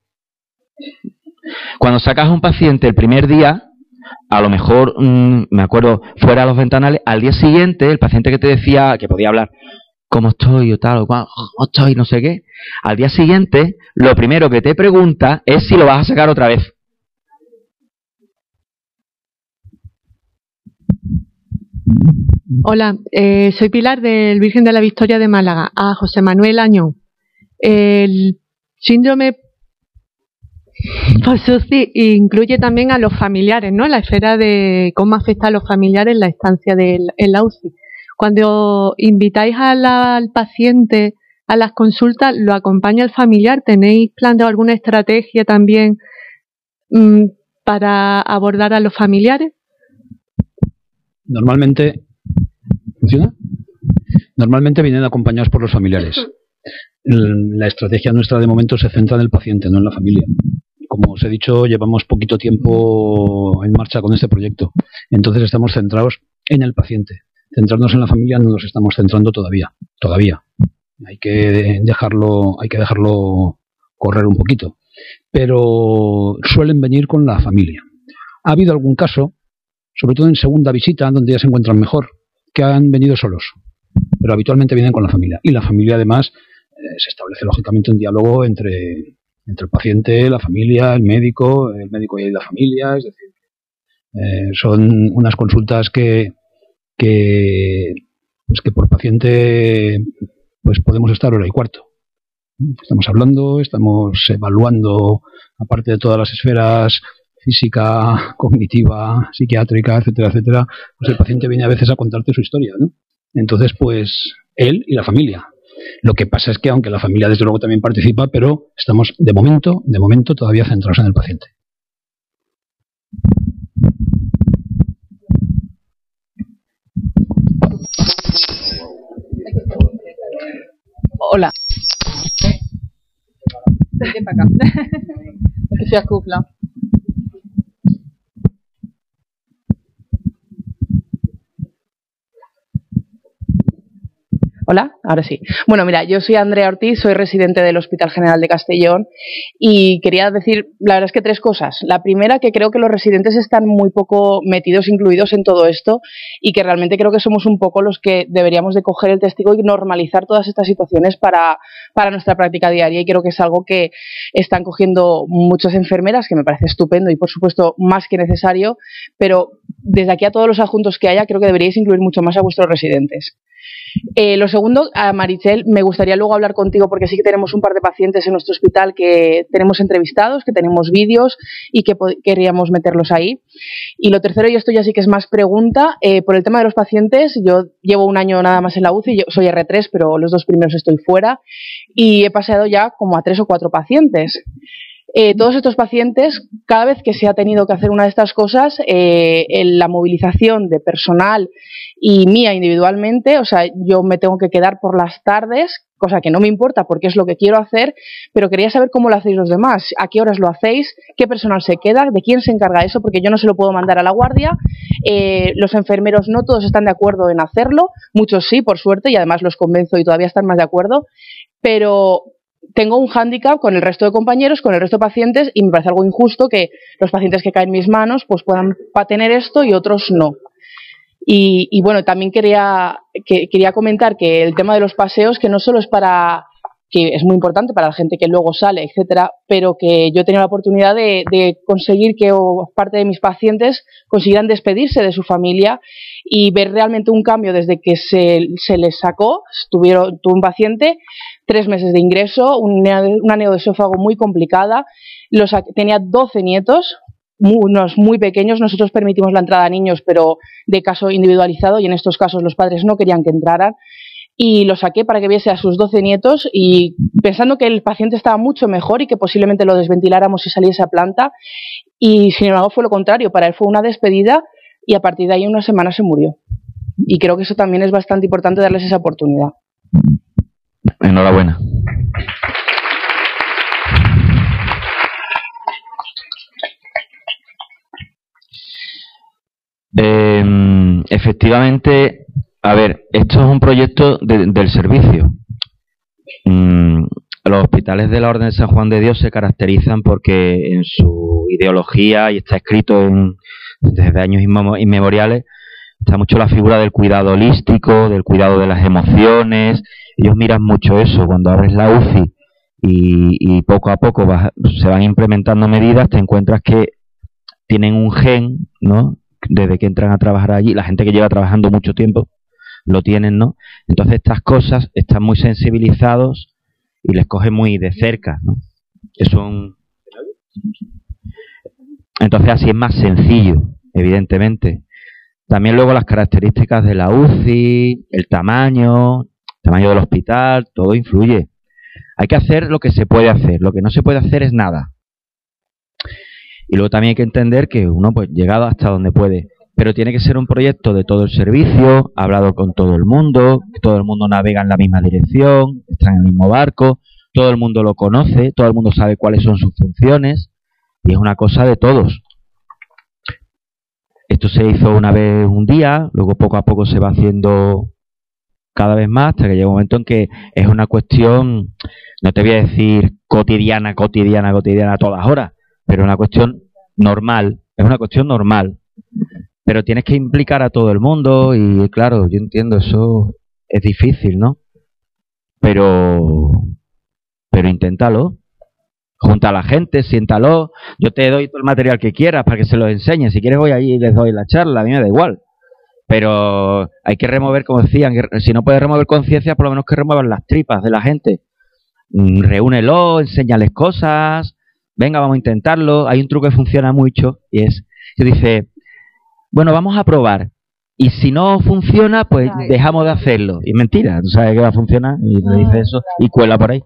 [SPEAKER 1] Cuando sacas a un paciente el primer día, a lo mejor, mmm, me acuerdo, fuera de los ventanales, al día siguiente, el paciente que te decía, que podía hablar, ¿cómo estoy? o tal, o cómo estoy, no sé qué, al día siguiente, lo primero que te pregunta es si lo vas a sacar otra vez.
[SPEAKER 15] Hola, eh, soy Pilar del Virgen de la Victoria de Málaga. A José Manuel Añón. El síndrome post-U C I incluye también a los familiares, ¿no? La esfera de cómo afecta a los familiares la estancia de, en la U C I. Cuando invitáis a la, al paciente a las consultas lo acompaña el familiar? ¿Tenéis planteado alguna estrategia también mmm, para abordar a los familiares?
[SPEAKER 3] Normalmente, ¿funciona? Normalmente vienen acompañados por los familiares. La estrategia nuestra de momento se centra en el paciente, no en la familia. Como os he dicho, llevamos poquito tiempo en marcha con este proyecto. Entonces estamos centrados en el paciente. Centrarnos en la familia no nos estamos centrando todavía. Todavía. Hay que dejarlo, hay que dejarlo correr un poquito. Pero suelen venir con la familia. Ha habido algún caso, sobre todo en segunda visita, donde ya se encuentran mejor, que han venido solos. Pero habitualmente vienen con la familia. Y la familia, además, eh, se establece lógicamente un diálogo entre, entre el paciente, la familia, el médico, el médico y la familia. Es decir, eh, son unas consultas que, que, pues que por paciente pues podemos estar hora y cuarto. Estamos hablando, estamos evaluando, aparte de todas las esferas física, cognitiva, psiquiátrica, etcétera, etcétera, pues el paciente viene a veces a contarte su historia, ¿no? Entonces, pues, él y la familia. Lo que pasa es que, aunque la familia desde luego también participa, pero estamos, de momento, de momento, todavía centrados en el paciente.
[SPEAKER 16] Hola. Vente para acá. Es que se acopla. Hola, ahora sí. Bueno, mira, yo soy Andrea Ortiz, soy residente del Hospital General de Castellón y quería decir, la verdad es que tres cosas. La primera, que creo que los residentes están muy poco metidos, incluidos en todo esto y que realmente creo que somos un poco los que deberíamos de coger el testigo y normalizar todas estas situaciones para, para nuestra práctica diaria, y creo que es algo que están cogiendo muchas enfermeras, que me parece estupendo y por supuesto más que necesario, pero desde aquí a todos los adjuntos que haya creo que deberíais incluir mucho más a vuestros residentes. Eh, lo segundo, a Marichel, me gustaría luego hablar contigo porque sí que tenemos un par de pacientes en nuestro hospital que tenemos entrevistados, que tenemos vídeos y que queríamos meterlos ahí. Y lo tercero, y esto ya sí que es más pregunta, eh, por el tema de los pacientes, yo llevo un año nada más en la U C I, yo soy erre tres, pero los dos primeros estoy fuera y he pasado ya como a tres o cuatro pacientes. Eh, todos estos pacientes, cada vez que se ha tenido que hacer una de estas cosas, eh, en la movilización de personal y mía individualmente, o sea, yo me tengo que quedar por las tardes, cosa que no me importa porque es lo que quiero hacer, pero quería saber cómo lo hacéis los demás, a qué horas lo hacéis, qué personal se queda, de quién se encarga eso, porque yo no se lo puedo mandar a la guardia, eh, los enfermeros no todos están de acuerdo en hacerlo, muchos sí, por suerte, y además los convenzo y todavía están más de acuerdo, pero tengo un hándicap con el resto de compañeros, con el resto de pacientes, y me parece algo injusto que los pacientes que caen en mis manos pues puedan tener esto y otros no. Y, y bueno, también quería, que, quería comentar que el tema de los paseos, que no solo es para, que es muy importante para la gente que luego sale, etcétera, pero que yo he tenido la oportunidad de, de conseguir que parte de mis pacientes consiguieran despedirse de su familia y ver realmente un cambio desde que se, se les sacó. Tuvieron, tuve un paciente, tres meses de ingreso, una, una neoesófago muy complicada, los, tenía doce nietos, unos muy pequeños. Nosotros permitimos la entrada a niños, pero de caso individualizado, y en estos casos los padres no querían que entraran, y lo saqué para que viese a sus doce nietos, y pensando que el paciente estaba mucho mejor y que posiblemente lo desventiláramos si saliese a planta, y sin embargo fue lo contrario. Para él fue una despedida y a partir de ahí una semana se murió, y creo que eso también es bastante importante, darles esa oportunidad.
[SPEAKER 1] Enhorabuena. Eh, efectivamente, a ver, esto es un proyecto de, del servicio. Mm, los hospitales de la Orden de San Juan de Dios se caracterizan porque en su ideología, y está escrito en, desde años inmemoriales, está mucho la figura del cuidado holístico, del cuidado de las emociones. Ellos miran mucho eso. Cuando abres la U C I y, y poco a poco vas, se van implementando medidas, te encuentras que tienen un gen, ¿no?, desde que entran a trabajar allí. La gente que lleva trabajando mucho tiempo lo tienen, ¿no? Entonces estas cosas están muy sensibilizados y les coge muy de cerca, ¿no? Que son... Entonces así es más sencillo, evidentemente. También luego las características de la U C I, el tamaño, tamaño del hospital, todo influye. Hay que hacer lo que se puede hacer, lo que no se puede hacer es nada. Y luego también hay que entender que uno pues llegado hasta donde puede, pero tiene que ser un proyecto de todo el servicio, hablado con todo el mundo, que todo el mundo navega en la misma dirección, está en el mismo barco, todo el mundo lo conoce, todo el mundo sabe cuáles son sus funciones, y es una cosa de todos. Esto se hizo una vez un día, luego poco a poco se va haciendo cada vez más, hasta que llega un momento en que es una cuestión, no te voy a decir cotidiana, cotidiana, cotidiana a todas horas, pero una cuestión normal, es una cuestión normal. Pero tienes que implicar a todo el mundo y claro, yo entiendo, eso es difícil, ¿no? Pero, pero inténtalo. Junta a la gente, siéntalo, yo te doy todo el material que quieras para que se lo enseñes, si quieres voy allí y les doy la charla, a mí me da igual, pero hay que remover, como decían, si no puedes remover conciencia, por lo menos que remuevan las tripas de la gente, reúnelo, enséñales cosas, venga, vamos a intentarlo. Hay un truco que funciona mucho y es que dice, bueno, vamos a probar, y si no funciona, pues dejamos de hacerlo, y mentira, tú sabes que va a funcionar, y le dice eso, y cuela por ahí.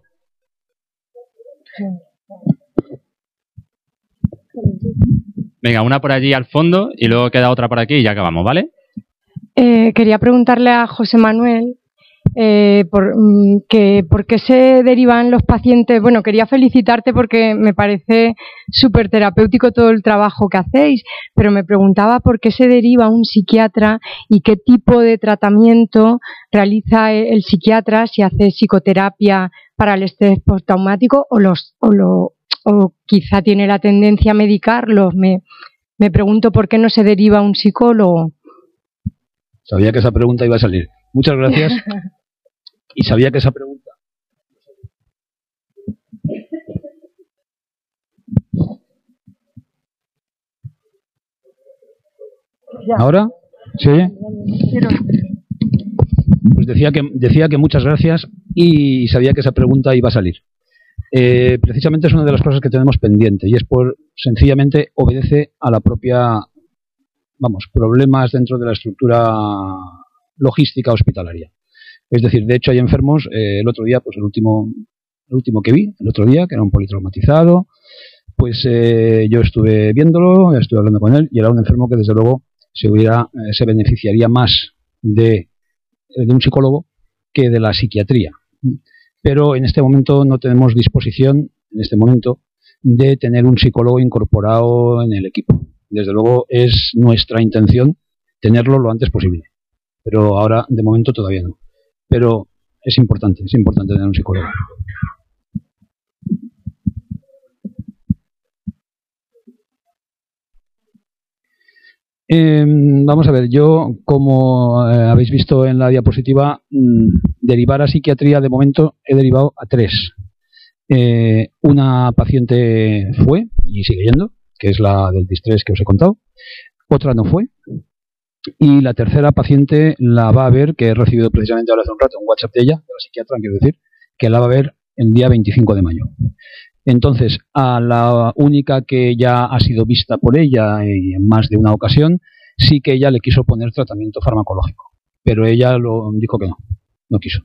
[SPEAKER 2] Venga, una por allí al fondo y luego queda otra por aquí y ya acabamos, ¿vale?
[SPEAKER 17] Eh, quería preguntarle a José Manuel eh, por, mm, que, por qué se derivan los pacientes. Bueno, quería felicitarte porque me parece súper terapéutico todo el trabajo que hacéis, pero me preguntaba por qué se deriva un psiquiatra y qué tipo de tratamiento realiza el psiquiatra, si hace psicoterapia para el estrés postraumático o los o lo o quizá tiene la tendencia a medicarlos. Me, me pregunto por qué no se deriva un psicólogo.
[SPEAKER 3] Sabía que esa pregunta iba a salir. Muchas gracias. Y sabía que esa pregunta... ¿Ahora? ¿Sí? Pues decía que, decía que muchas gracias y sabía que esa pregunta iba a salir. Eh, precisamente es una de las cosas que tenemos pendiente y es por, sencillamente, obedece a la propia, vamos, problemas dentro de la estructura logística hospitalaria. Es decir, de hecho hay enfermos, eh, el otro día, pues el último, el último que vi, el otro día, que era un politraumatizado, pues eh, yo estuve viéndolo, estuve hablando con él y era un enfermo que desde luego se, hubiera, eh, se beneficiaría más de, de un psicólogo que de la psiquiatría. Pero en este momento no tenemos disposición, en este momento, de tener un psicólogo incorporado en el equipo. Desde luego es nuestra intención tenerlo lo antes posible, pero ahora de momento todavía no. Pero es importante, es importante tener un psicólogo. Eh, vamos a ver, yo, como eh, habéis visto en la diapositiva, mmm, derivar a psiquiatría de momento he derivado a tres. Eh, una paciente fue y sigue yendo, que es la del distrés que os he contado. Otra no fue. Y la tercera paciente la va a ver, que he recibido precisamente ahora hace un rato un WhatsApp de ella, de la psiquiatra, quiero decir, que la va a ver el día veinticinco de mayo. Entonces, a la única que ya ha sido vista por ella y en más de una ocasión, sí que ella le quiso poner tratamiento farmacológico, pero ella lo dijo que no, no quiso.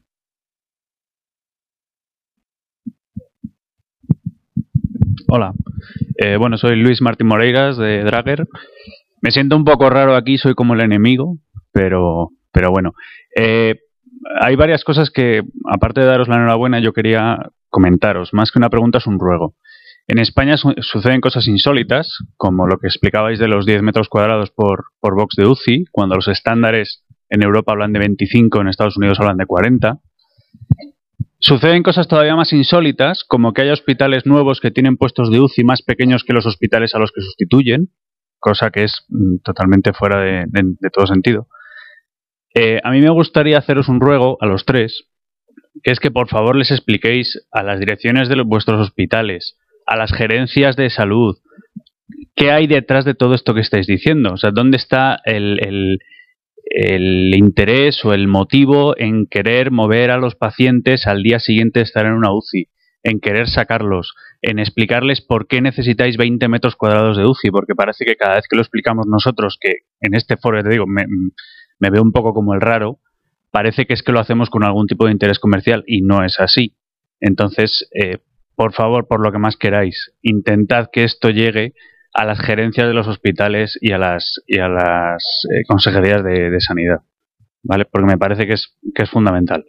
[SPEAKER 18] Hola, eh, bueno, soy Luis Martín Moreiras de Drager. Me siento un poco raro aquí, soy como el enemigo, pero, pero bueno. Eh, hay varias cosas que, aparte de daros la enhorabuena, yo quería comentaros. Más que una pregunta, es un ruego. En España su suceden cosas insólitas, como lo que explicabais de los diez metros cuadrados por, por box de U C I, cuando los estándares en Europa hablan de veinticinco, en Estados Unidos hablan de cuarenta. Suceden cosas todavía más insólitas, como que haya hospitales nuevos que tienen puestos de U C I más pequeños que los hospitales a los que sustituyen, cosa que es mm, totalmente fuera de, de, de todo sentido. Eh, a mí me gustaría haceros un ruego a los tres, que es que por favor les expliquéis a las direcciones de los, vuestros hospitales, a las gerencias de salud, qué hay detrás de todo esto que estáis diciendo. O sea, ¿dónde está el, el, el interés o el motivo en querer mover a los pacientes al día siguiente de estar en una U C I? En querer sacarlos, en explicarles por qué necesitáis veinte metros cuadrados de U C I, porque parece que cada vez que lo explicamos nosotros, que en este foro, te digo, me, me veo un poco como el raro, parece que es que lo hacemos con algún tipo de interés comercial y no es así. Entonces, eh, por favor, por lo que más queráis, intentad que esto llegue a las gerencias de los hospitales y a las y a las eh, consejerías de, de sanidad, ¿vale? Porque me parece que es que es fundamental.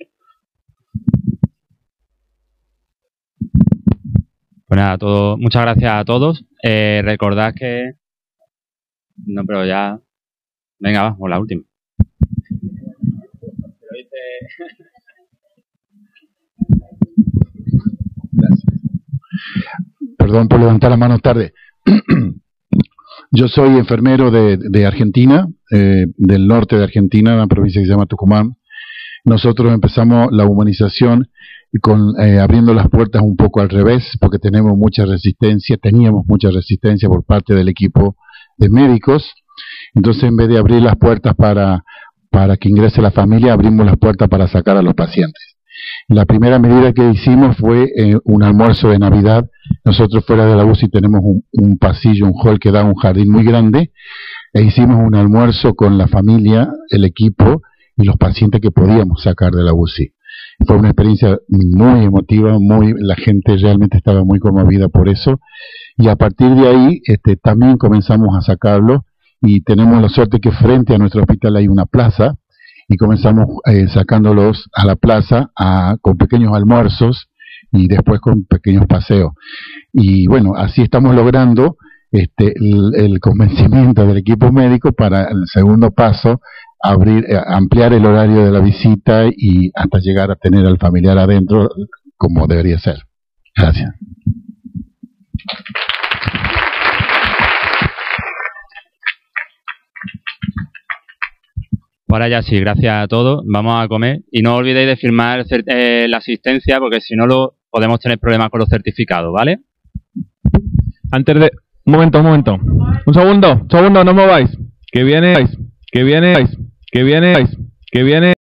[SPEAKER 2] Pues nada, todo, muchas gracias a todos. Eh, recordad que... No, pero ya... Venga, vamos, la última.
[SPEAKER 19] Perdón por levantar la mano tarde. Yo soy enfermero de, de Argentina, eh, del norte de Argentina, una provincia que se llama Tucumán. Nosotros empezamos la humanización con eh, abriendo las puertas un poco al revés, porque tenemos mucha resistencia, teníamos mucha resistencia por parte del equipo de médicos. Entonces, en vez de abrir las puertas para, para que ingrese la familia, abrimos las puertas para sacar a los pacientes. La primera medida que hicimos fue eh, un almuerzo de Navidad. Nosotros fuera de la U C I tenemos un, un pasillo, un hall que da un jardín muy grande, e hicimos un almuerzo con la familia, el equipo y los pacientes que podíamos sacar de la U C I. Fue una experiencia muy emotiva, muy, la gente realmente estaba muy conmovida por eso, y a partir de ahí este, también comenzamos a sacarlo, y tenemos la suerte que frente a nuestro hospital hay una plaza, y comenzamos eh, sacándolos a la plaza a, con pequeños almuerzos y después con pequeños paseos. Y bueno, así estamos logrando este, el, el convencimiento del equipo médico para el segundo paso, abrir, eh, ampliar el horario de la visita y hasta llegar a tener al familiar adentro como debería ser. Gracias.
[SPEAKER 2] Ahora ya sí, gracias a todos. Vamos a comer y no olvidéis de firmar eh, la asistencia, porque si no lo podemos tener problemas con los certificados, ¿vale?
[SPEAKER 20] Antes de... Un momento, un momento. Un segundo, un segundo, no mováis. Que viene, que viene, que viene, que viene...